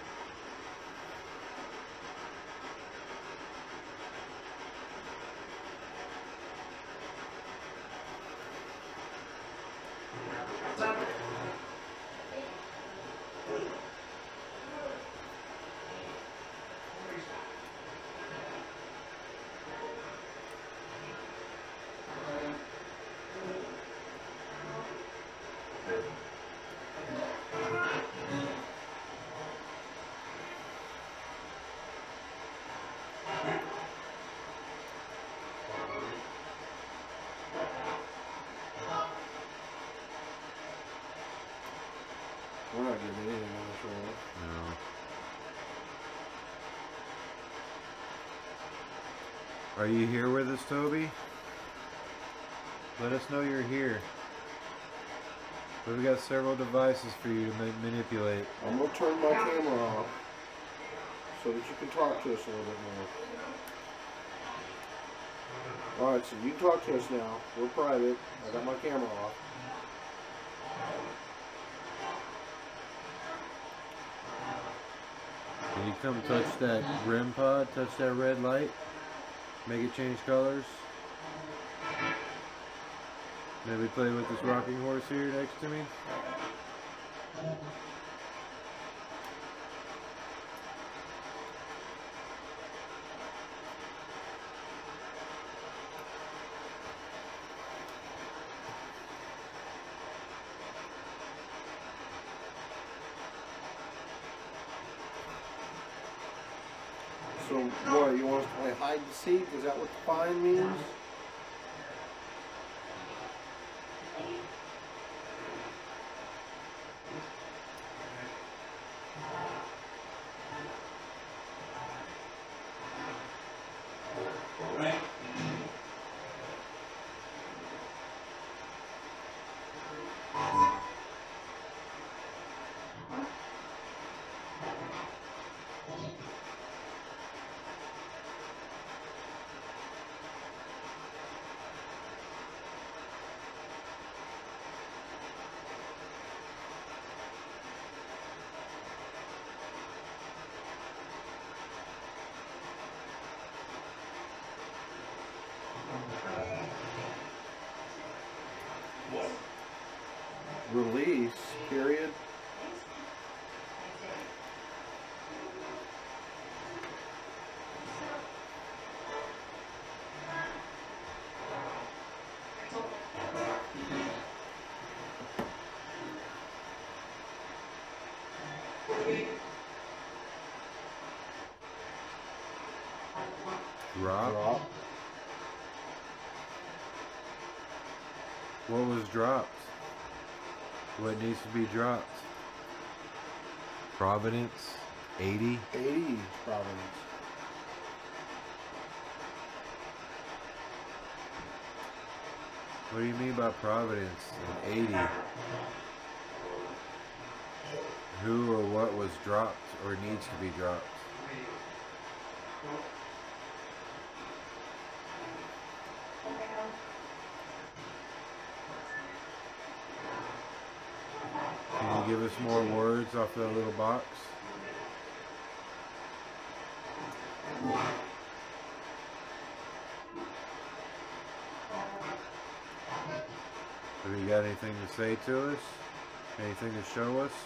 We're not getting anything on this roll. No. Are you here with us, Toby? Let us know you're here. We've got several devices for you to ma manipulate. I'm going to turn my camera off so that you can talk to us a little bit more. Alright, so you can talk to us now. We're private. I got my camera off. Can you come touch that REM pod, touch that red light, make it change colors? Maybe play with this rocking horse here next to me? So, what, you want us to play hide and seek? Is that what the find means? Release, period. Drop. Drop. What was dropped? What needs to be dropped? Providence, eighty. eighty Providence. What do you mean by Providence and eighty? Who or what was dropped or needs to be dropped? give us more words off that little box? Have you got anything to say to us? Anything to show us?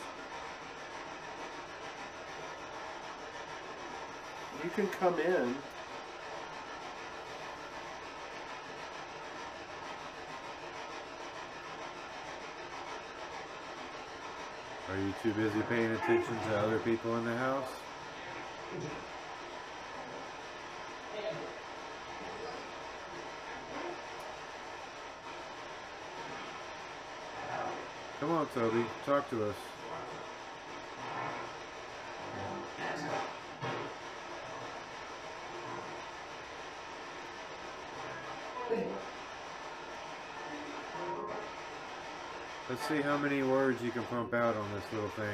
You can come in. Are you too busy paying attention to other people in the house? Come on, Toby, talk to us. Let's see how many words you can pump out on this little thing.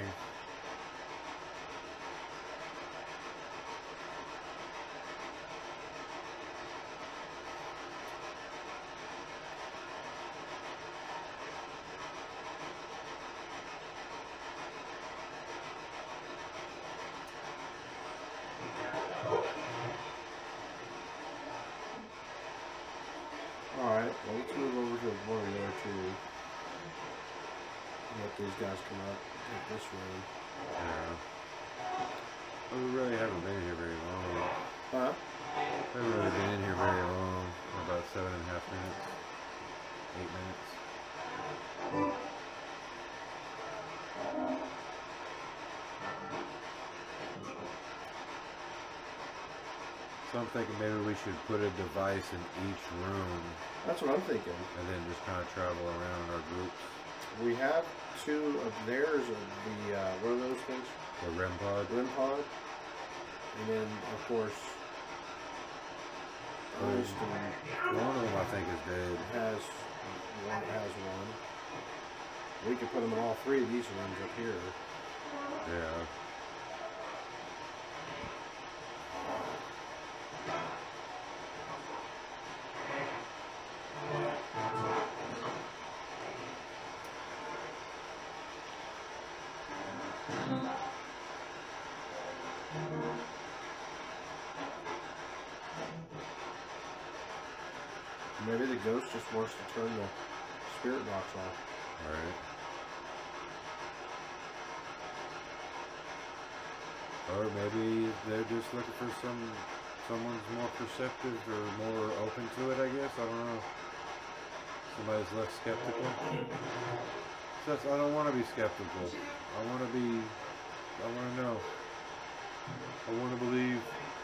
Alright, well, let's move over to one of the other two. Let these guys come up, take this room. Yeah. Well, we really haven't been here very long. Huh? We haven't really been in here very long. About seven and a half minutes. Eight minutes. So I'm thinking maybe we should put a device in each room. That's what I'm thinking. And then just kind of travel around in our groups. We have two of theirs of the, uh, what are those things? The REM pod. REM pod. And then, of course, Winston one of them I think is dead. Has one, has one. We could put them in all three of these rooms up here. Yeah. Maybe the ghost just wants to turn the spirit box off. Alright. Or maybe they're just looking for some someone's more perceptive or more open to it, I guess. I don't know. Somebody's less skeptical. So that's, I don't want to be skeptical. I want to be, I want to know. I want to believe.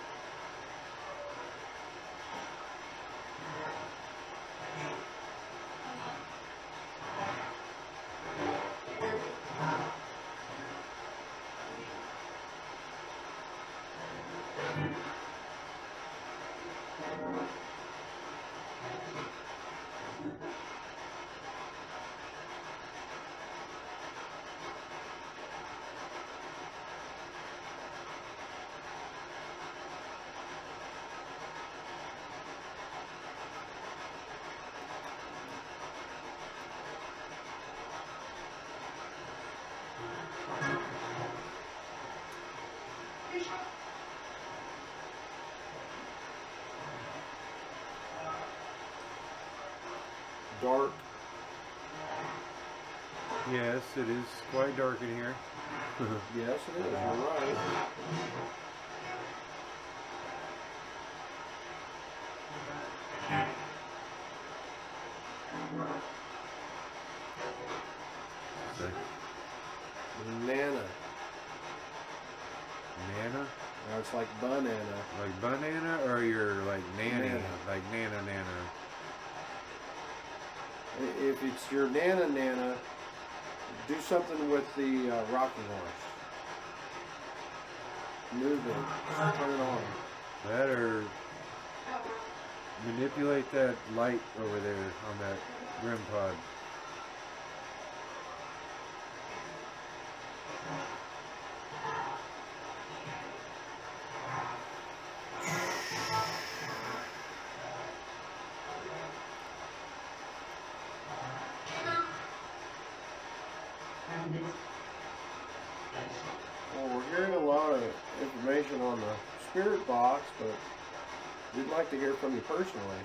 Dark. Yes, it is quite dark in here. Yes, it is. You're right. Nana. Nana? No, it's like banana. Like banana or you're like nanny? Nana. Like nana nana. If it's your Nana Nana, do something with the uh, rocking horse. Move it. Turn it on. That or manipulate that light over there on that REM pod. Well, we're hearing a lot of information on the spirit box, but we'd like to hear from you personally.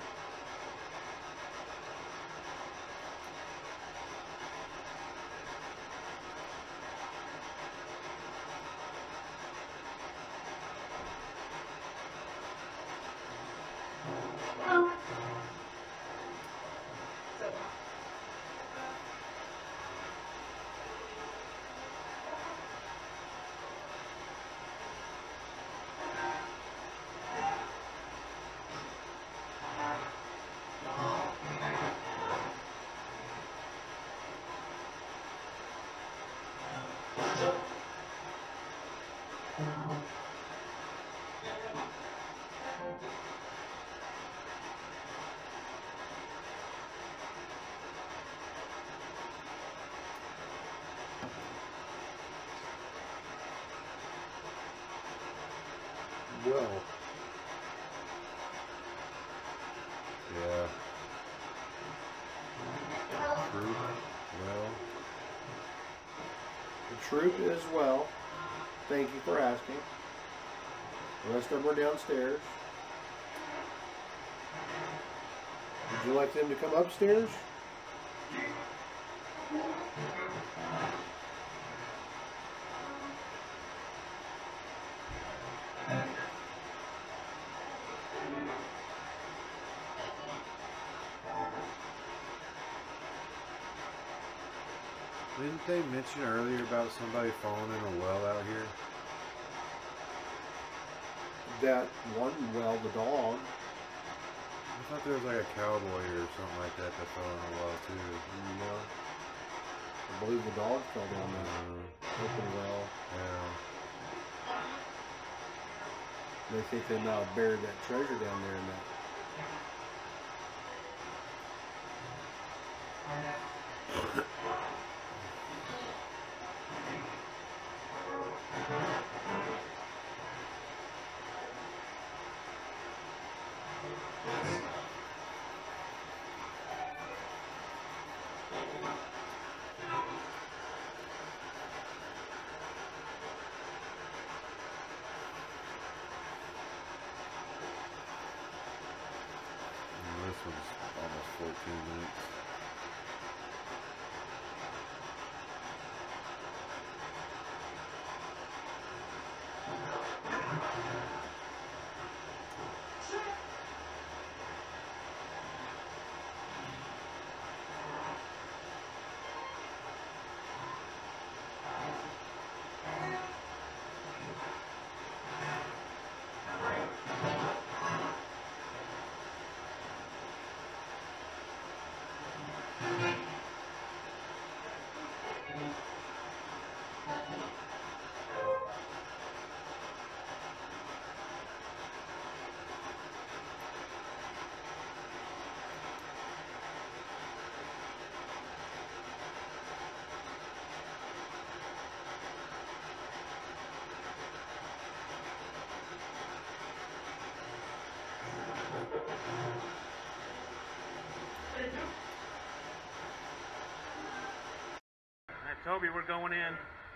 Well, Yeah. Troop. Well. the troop is well. Thank you for asking. The rest of them are downstairs. Would you like them to come upstairs? Didn't they mention earlier about somebody falling in a well out here? That one, well, the dog. I thought there was like a cowboy or something like that that fell in a well too. You know, I believe the dog fell down there. Uh, Open well. yeah. They think they now buried that treasure down there in that. And this one's almost fourteen minutes. Toby, we're going in.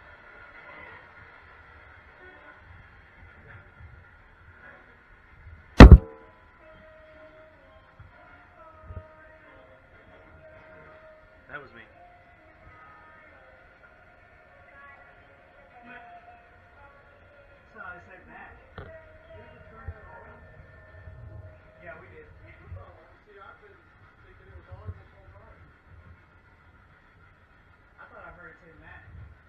That was me. So I said Mac. Yeah, we did. See, I've been thinking it was on this whole time. I thought I heard it say Mac.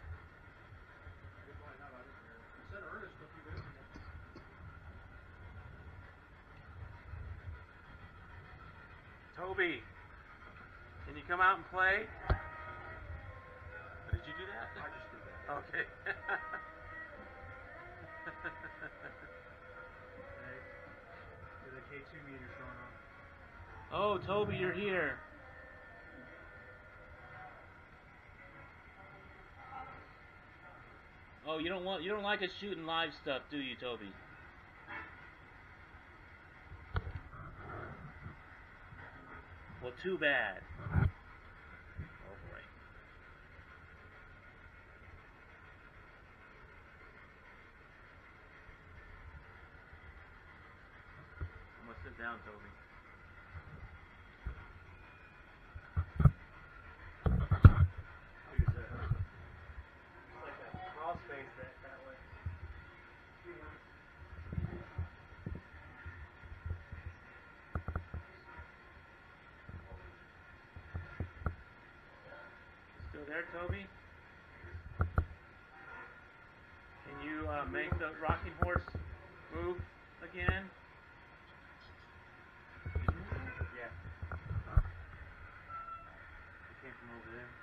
I said Ernest a few minutes ago. Toby, can you come out and play? Did you do that? I just did that. Okay. There's a K two meters going on. Oh, Toby, you're here. Oh, you don't want you don't like us shooting live stuff, do you, Toby? Well, too bad. Oh boy. down, Toby. There's a, it's like a crawl space that, that way. Still there, Toby? Can you uh, make the rocking horse move again? Yeah. It came from over there.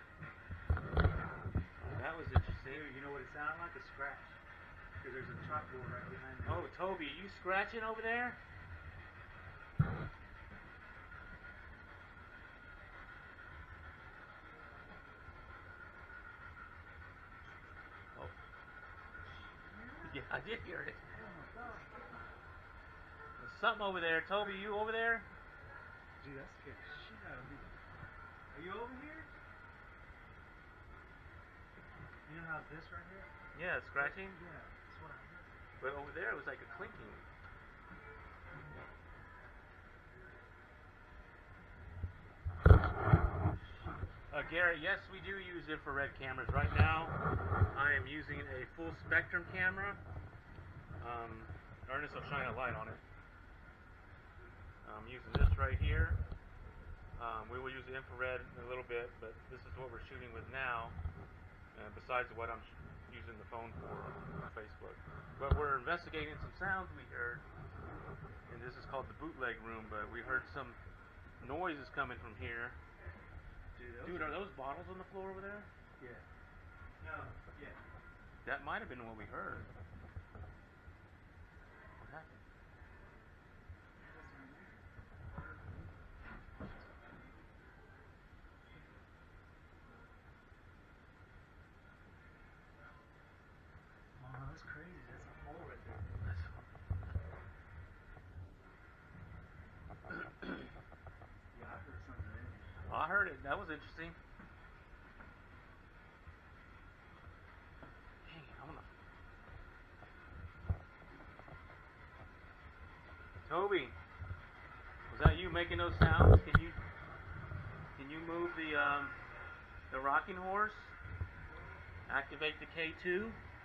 That was interesting. Dude, you know what it sounded like? A scratch. Because there's a chalkboard right behind me. Oh, Toby, you scratching over there? Oh. Yeah, I did hear it. There's something over there. Toby, you over there? Dude, that scared the shit out of me. Are you over here? You know how's this right here? Yeah, scratching. Yeah, that's what I heard. But over there, it was like a clinking. Uh, Garrett, yes, we do use infrared cameras. Right now, I am using a full spectrum camera. Um, Ernest will shine a light on it. I'm using this right here. Um, we will use the infrared in a little bit, but this is what we're shooting with now, uh, besides what I'm using the phone for on Facebook. But we're investigating some sounds we heard, and this is called the bootleg room, but we heard some noises coming from here. Dude, Dude, are those bottles on the floor over there? Yeah. No, yeah. That might have been what we heard. What happened? Oh, that's crazy. That's a hole right there. Yeah, I heard something in there. I heard it. That was interesting. Dang it, I wanna... Toby, was that you making those sounds? Can you can you move the um the rocking horse? Activate the K two.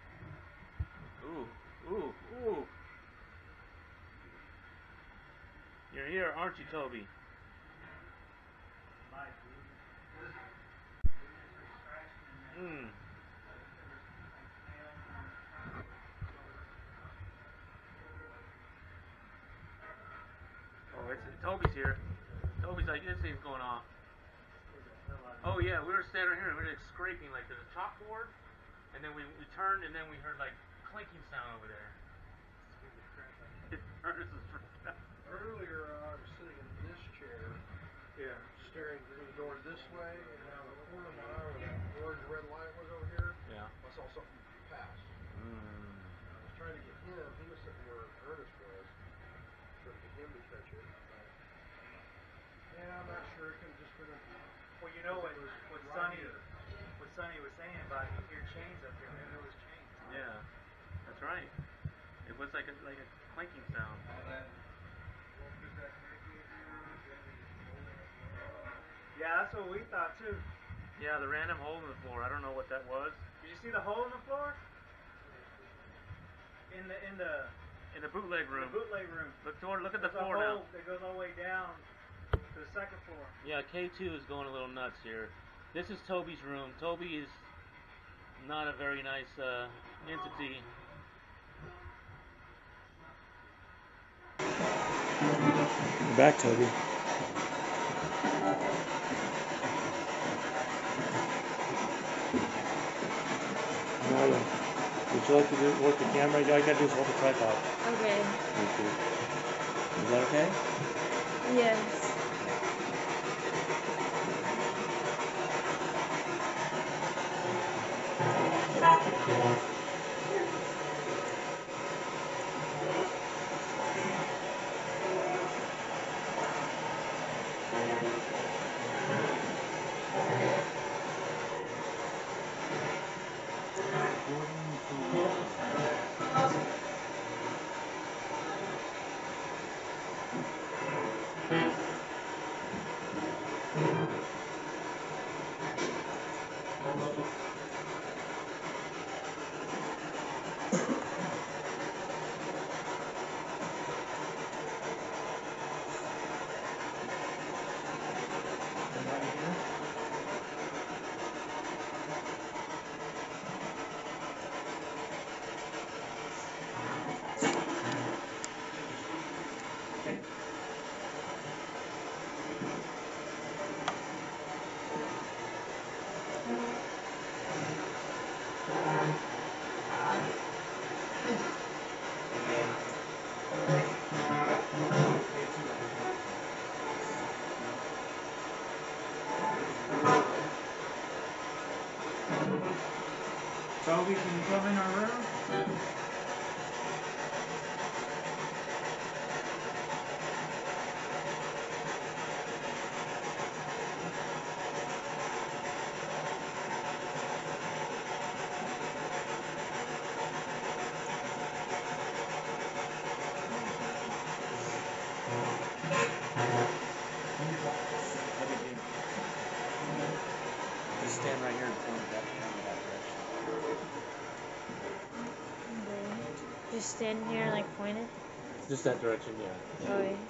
Ooh, ooh, ooh. You're here, aren't you, Toby? Hmm. Oh, it's Toby's here. Toby's like, this thing's going off. Oh yeah, we were standing here and we were like scraping like there's a chalkboard, and then we, we turned and then we heard like clinking sound over there. Ernest was freaked out. Earlier, uh, I was sitting in this chair, Yeah. staring through the door this way, and out of the corner of my eye where that orange red light was over here, Yeah. I saw something pass. Mm. I was trying to get him. He was sitting where Ernest was, trying to get him to catch it. But, yeah, I'm not sure. It could have just been a. Well, you know what, it was what right Sonny, here. what Sonny was saying about you hear chains up here. Maybe it was chains. Yeah, that's right. It was like a like a clanking sound. Yeah, that's what we thought too. Yeah, the random hole in the floor. I don't know what that was. Did you see the hole in the floor? In the in the, In the bootleg in room. the bootleg room. Look toward. Look at the There's a floor now. hole that goes all the way down to the second floor. Yeah, K two is going a little nuts here. This is Toby's room. Toby is not a very nice uh, entity. You're back, Toby. Now then, would you like to do, work the camera? All you gotta do is hold the tripod. Okay. Thank you. Is that okay? Yes. Anybody here? Toby, can you come in our room? Just stand right here and point that camera that direction. Just stand here and like point it. Just that direction, yeah. Oh, yeah.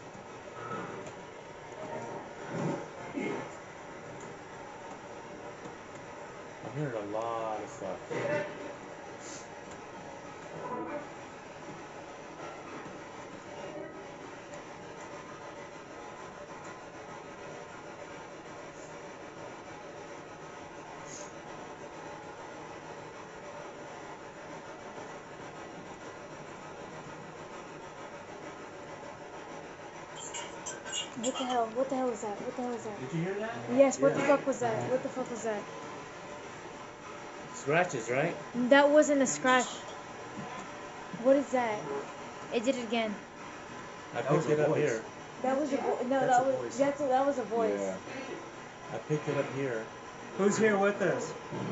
I'm hearing a lot of stuff. What the hell? What the hell was that? What the hell was that? Did you hear that? Yes, what Yeah. the fuck was that? What the fuck was that? Scratches, right? That wasn't a scratch. What is that? It did it again. I That was picked a it up voice. here. That was a vo- no, That's that a was voice. that's a, that was a voice. Yeah. I picked it up here. Who's here with us?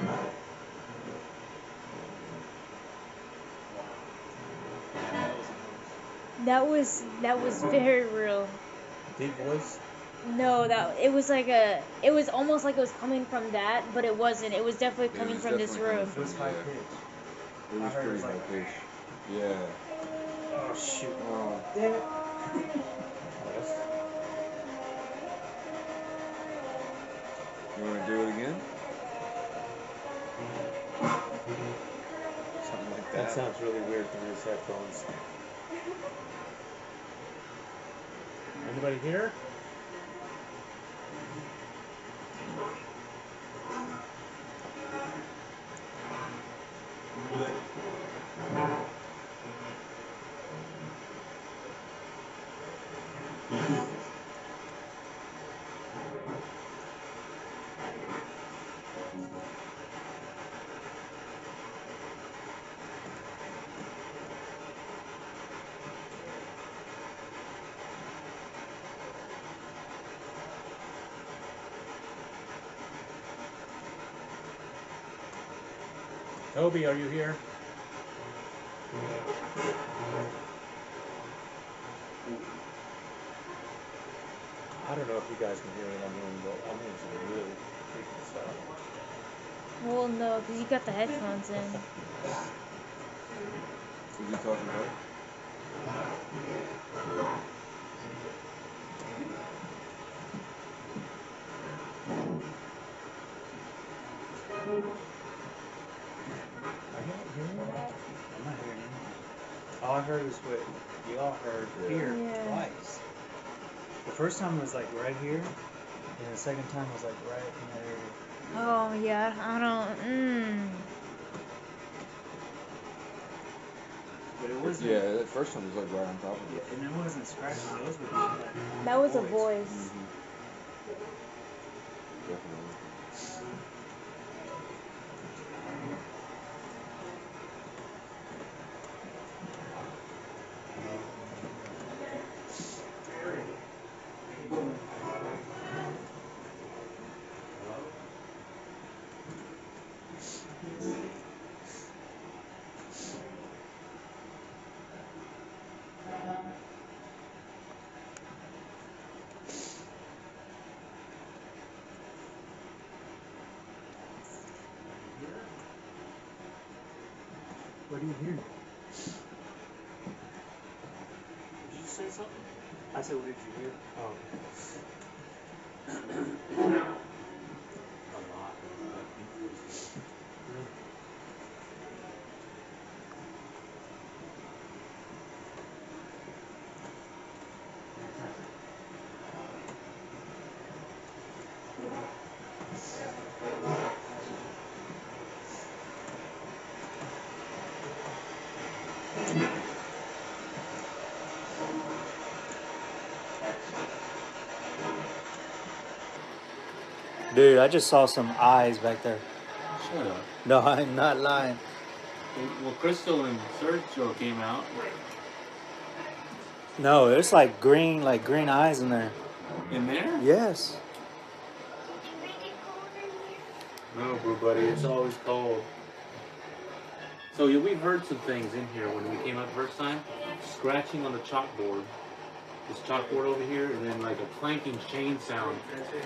That was that was very real. Deep voice. No, that it was like a it was almost like it was coming from that, but it wasn't. It was definitely It coming was from this definitely room. It was high Yeah. pitch. It I was heard it pretty was high like- pitch. Yeah. Oh shoot. Oh. Damn it. Yes. You want to do it again? Something like That that. sounds really weird through his headphones. Anybody here? Toby, are you here? I don't know if you guys can hear what I'm hearing, but I'm hearing some really freaking stuff. Well, no, because you got the headphones in. Did you talk about it? Are you not hearing that? I'm not hearing anything. All I heard was what you all heard here Yeah. twice. The first time was like right here, and the second time was like right in that area. Oh yeah, I don't. Mm. But it wasn't. Yeah, that first one was like right on top of it. And it wasn't scratching. Those were like That was a voice. voice. Mm-hmm. Definitely. What do you hear? Did you say something? I said, what did you hear? Oh. A lot. Dude, I just saw some eyes back there. Shut up. No, I'm not lying. Well, well, Crystal and Sergio came out. No, it's like green, like green eyes in there. In there? Yes. No, bro, buddy, it's always cold. So yeah, we heard some things in here when we came out the first time. Scratching on the chalkboard. This chalkboard over here, and then like a clanking chain sound.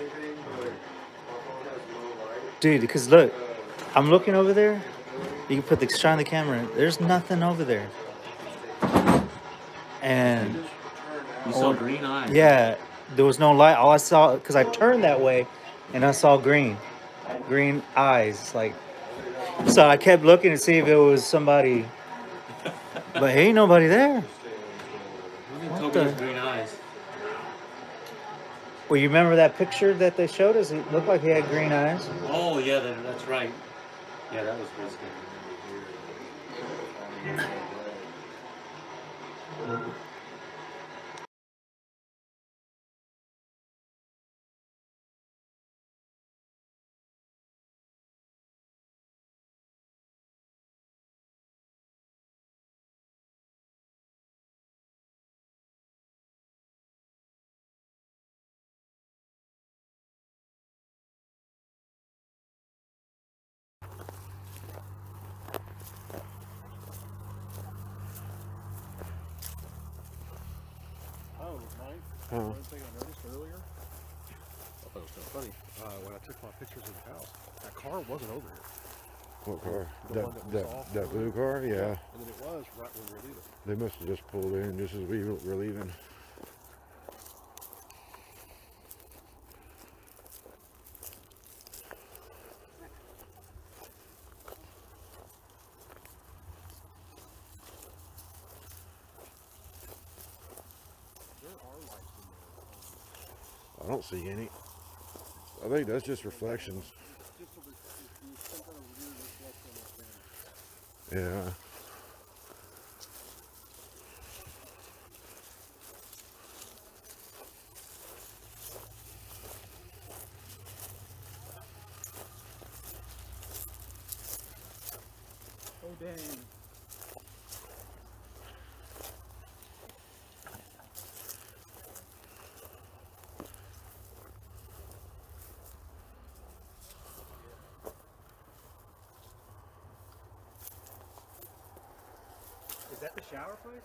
Dude, because look, I'm looking over there. You can put the shine the camera. There's nothing over there. And You saw green eyes. yeah, there was no light. All I saw, because I turned that way, and I saw green, green eyes. Like, so I kept looking to see if it was somebody, but ain't nobody there. What What the? the? Green eyes. Well, you remember that picture that they showed us? It looked like he had green eyes. Oh yeah, that, that's right. Yeah, that was risky. Oh, Mike, Huh. one thing I noticed earlier, I thought it was kind of funny, uh, when I took my pictures of the house, that car wasn't over here. What car? The That one that we that saw. that blue car? Yeah. And then it was right when we were leaving. They must have just pulled in just as we were leaving. There are lights in there. I don't see any. I think that's just reflections. Just a, some kind of weird reflection on that banner. Yeah. Oh, dang. Is that the shower place?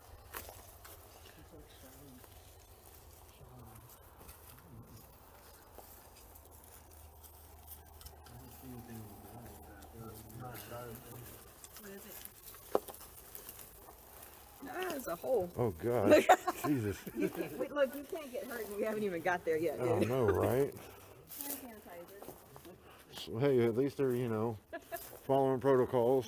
Ah, it's a hole. Oh gosh. Jesus. You can't, wait, look, you can't get hurt and we haven't even got there yet. Oh dude. no, right? Hand sanitizer. So, hey, at least they're, you know, following protocols.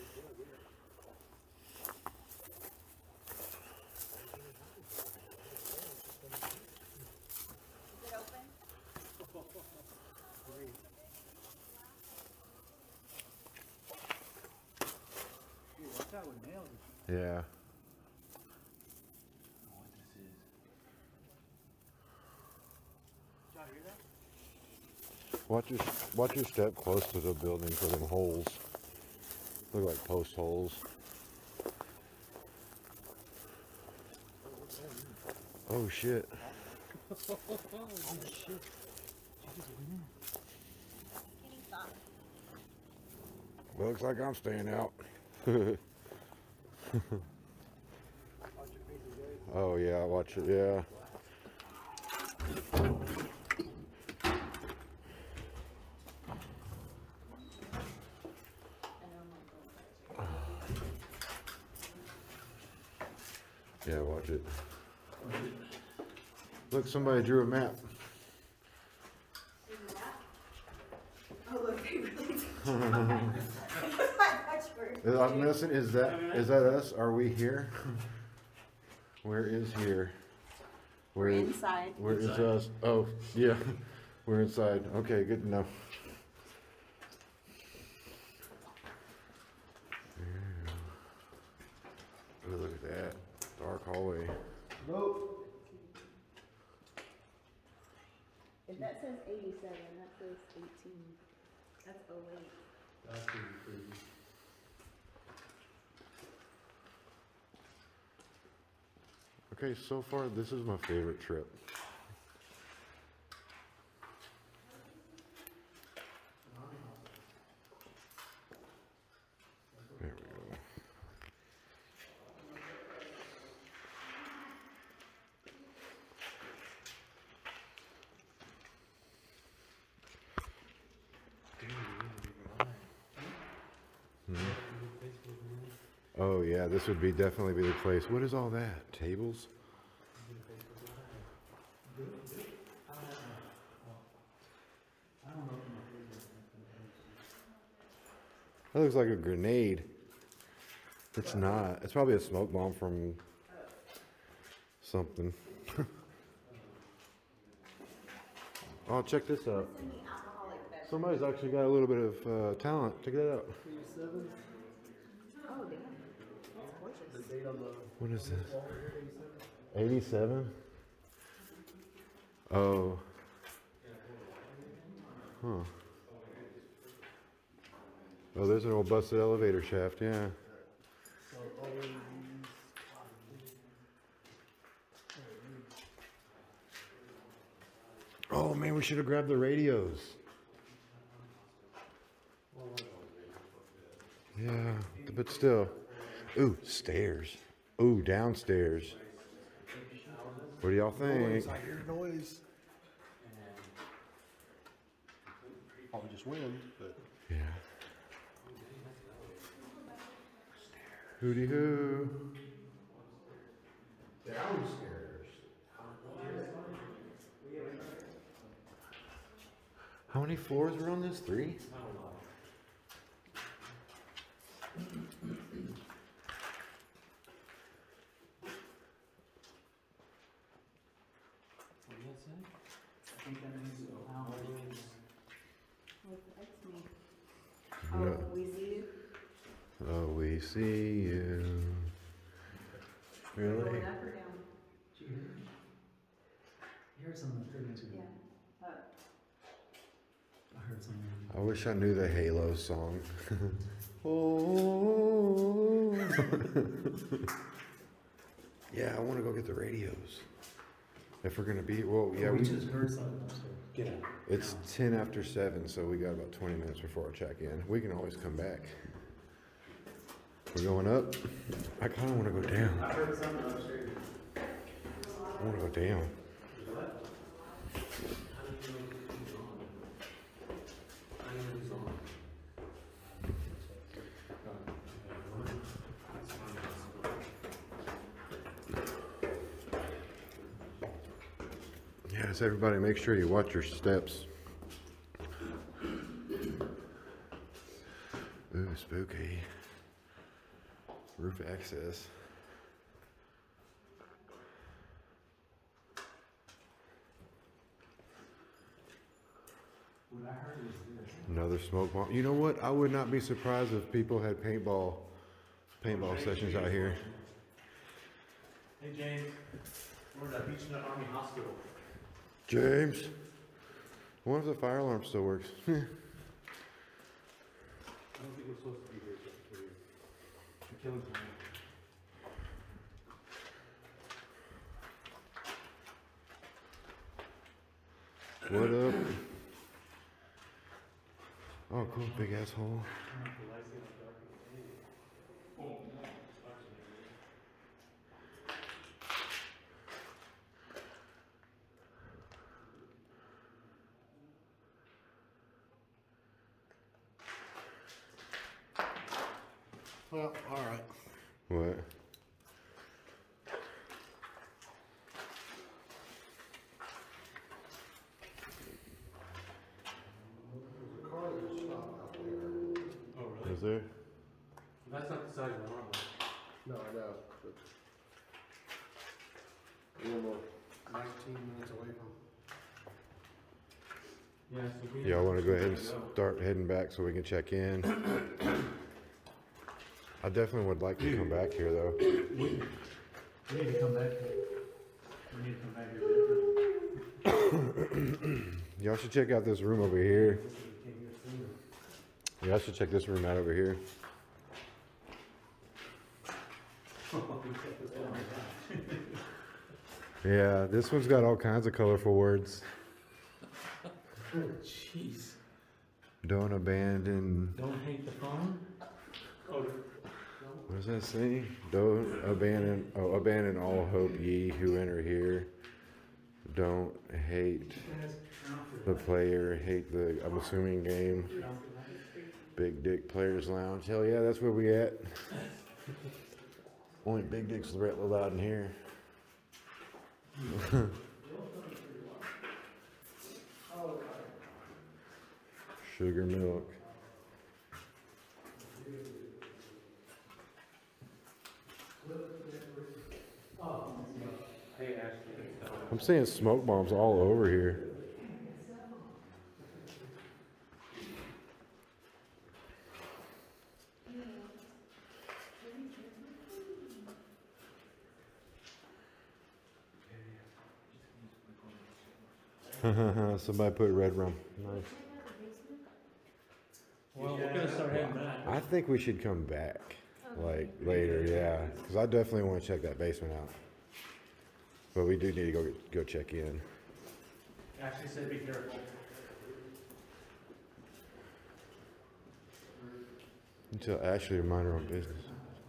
Is it open? Yeah. Watch your watch your step close to the building for them holes. Look like post holes. Oh shit. Oh shit. Well, looks like I'm staying out. Oh yeah, watch it, yeah. Yeah, watch it. Look, somebody drew a map. Oh, look, they really did. I'm missing. Is that is that us? Are we here? Where is here? Where, We're inside. Where is Inside. us? Oh, yeah. We're inside. Okay, good to know. Yeah. Oh, look at that. Dark hallway. Nope. If that says eighty-seven, that says eighteen. That's oh eight. That's pretty creepy. Okay, so far this is my favorite trip. There we go. Hmm. Oh yeah, this would be definitely be the place. What is all that? Tables? That looks like a grenade. It's not. It's probably a smoke bomb from something. Oh, check this out. Somebody's actually got a little bit of uh, talent. Check that out. eighty-seven. Oh, damn. That's gorgeous. The date on the What is this? wall here, eighty-seven. eighty-seven? Oh. Huh. Oh, there's an old busted elevator shaft, yeah. So always use. Oh man, we should have grabbed the radios. Yeah, but still. Ooh, stairs. Ooh, downstairs. What do y'all think? Noise, I hear noise. Probably just wind, but. Yeah. Hooty hoo. Downstairs. How many floors were on this? Three? Oh, we see you. Oh, we see you. Really? Going up or down? Did you hear it? You heard something three minutes ago. Yeah. Up. I heard something. I wish I knew the Halo song. Oh. Yeah, I want to go get the radios. If we're gonna be, well, yeah, we we just heard something upstairs. Get out. It's ten after seven, so we got about twenty minutes before our check-in. We can always come back. We're going up. I kind of want to go down. I heard something upstairs. I want to go down. Yes, everybody, make sure you watch your steps. Ooh, spooky. Roof access. What I heard was this. Another smoke bomb. You know what? I would not be surprised if people had paintball, paintball sessions out here. Hey James, we're at Beach Nut Army Hospital. James, I wonder if the fire alarm still works. I don't think we're supposed to be here, but we're killing time. What up? Oh, cool, big ass hole. Well, all right. What? That's not the size of the armor. No, I know. But we're more nineteen minutes away from. Yeah, so we Y'all want to go ahead and start heading back so we can check in? I definitely would like to come back here though. We, we need to come back here. We need to come back here. Y'all should check out this room over here. Y'all should check this room out over here. Yeah, this one's got all kinds of colorful words. Jeez. Don't abandon. Don't hate the phone. Oh. What does that say? Don't abandon. Oh, abandon all hope, ye who enter here. Don't hate the player. Hate the. I'm assuming game. Big Dick Players Lounge. Hell yeah, that's where we at. Only big dicks allowed in here. Sugar milk. I'm seeing smoke bombs all over here. Somebody put red rum. Nice. Well, we're gonna start heading back. I think we should come back, like later, yeah, because I definitely want to check that basement out. But we do need to go go check in. Ashley said, "Be careful." Until Ashley mind her own business.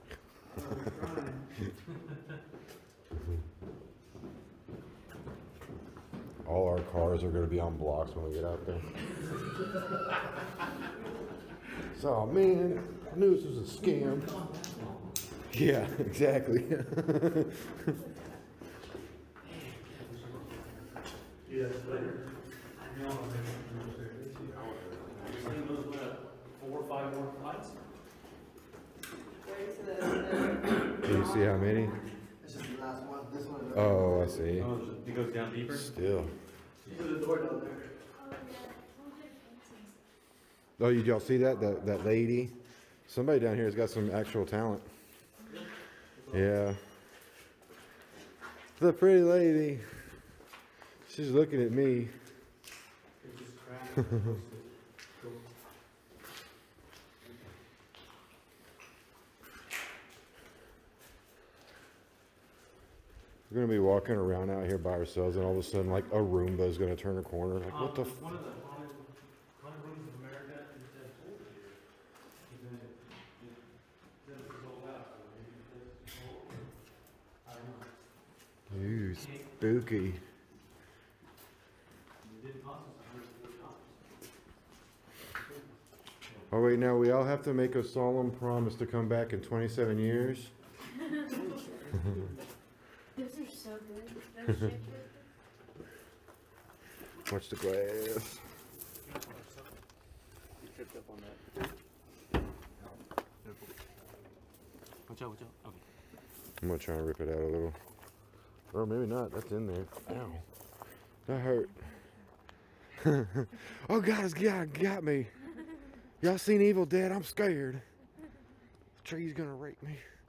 All our cars are going to be on blocks when we get out there. So, man, I knew this was a scam. Yeah, exactly. Four or five more flights. Can you see how many? This is the last one. This one. Oh, I see. Oh, it goes down deeper? Still. There's a door down there. Oh, did y'all see that? That that lady? Somebody down here has got some actual talent. Yeah. The pretty lady. She's looking at me. We're going to be walking around out here by ourselves, and all of a sudden, like, a Roomba is going to turn a corner. Like, what the f- One of the haunted, haunted rooms of America is that old here. And then it, it, it sold out, so maybe it's sold. I don't know. Ooh, spooky. It didn't cost us a hundred and forty dollars. Oh, wait, now we all have to make a solemn promise to come back in twenty-seven years. Those are so good. Those shit. Watch the glass. You tripped up on that. Watch out, watch out. Okay. I'm going to try and rip it out a little. Or maybe not. That's in there. Ow. That hurt. Oh, God, it's got, got me. Y'all seen Evil Dead? I'm scared. The tree's going to rape me.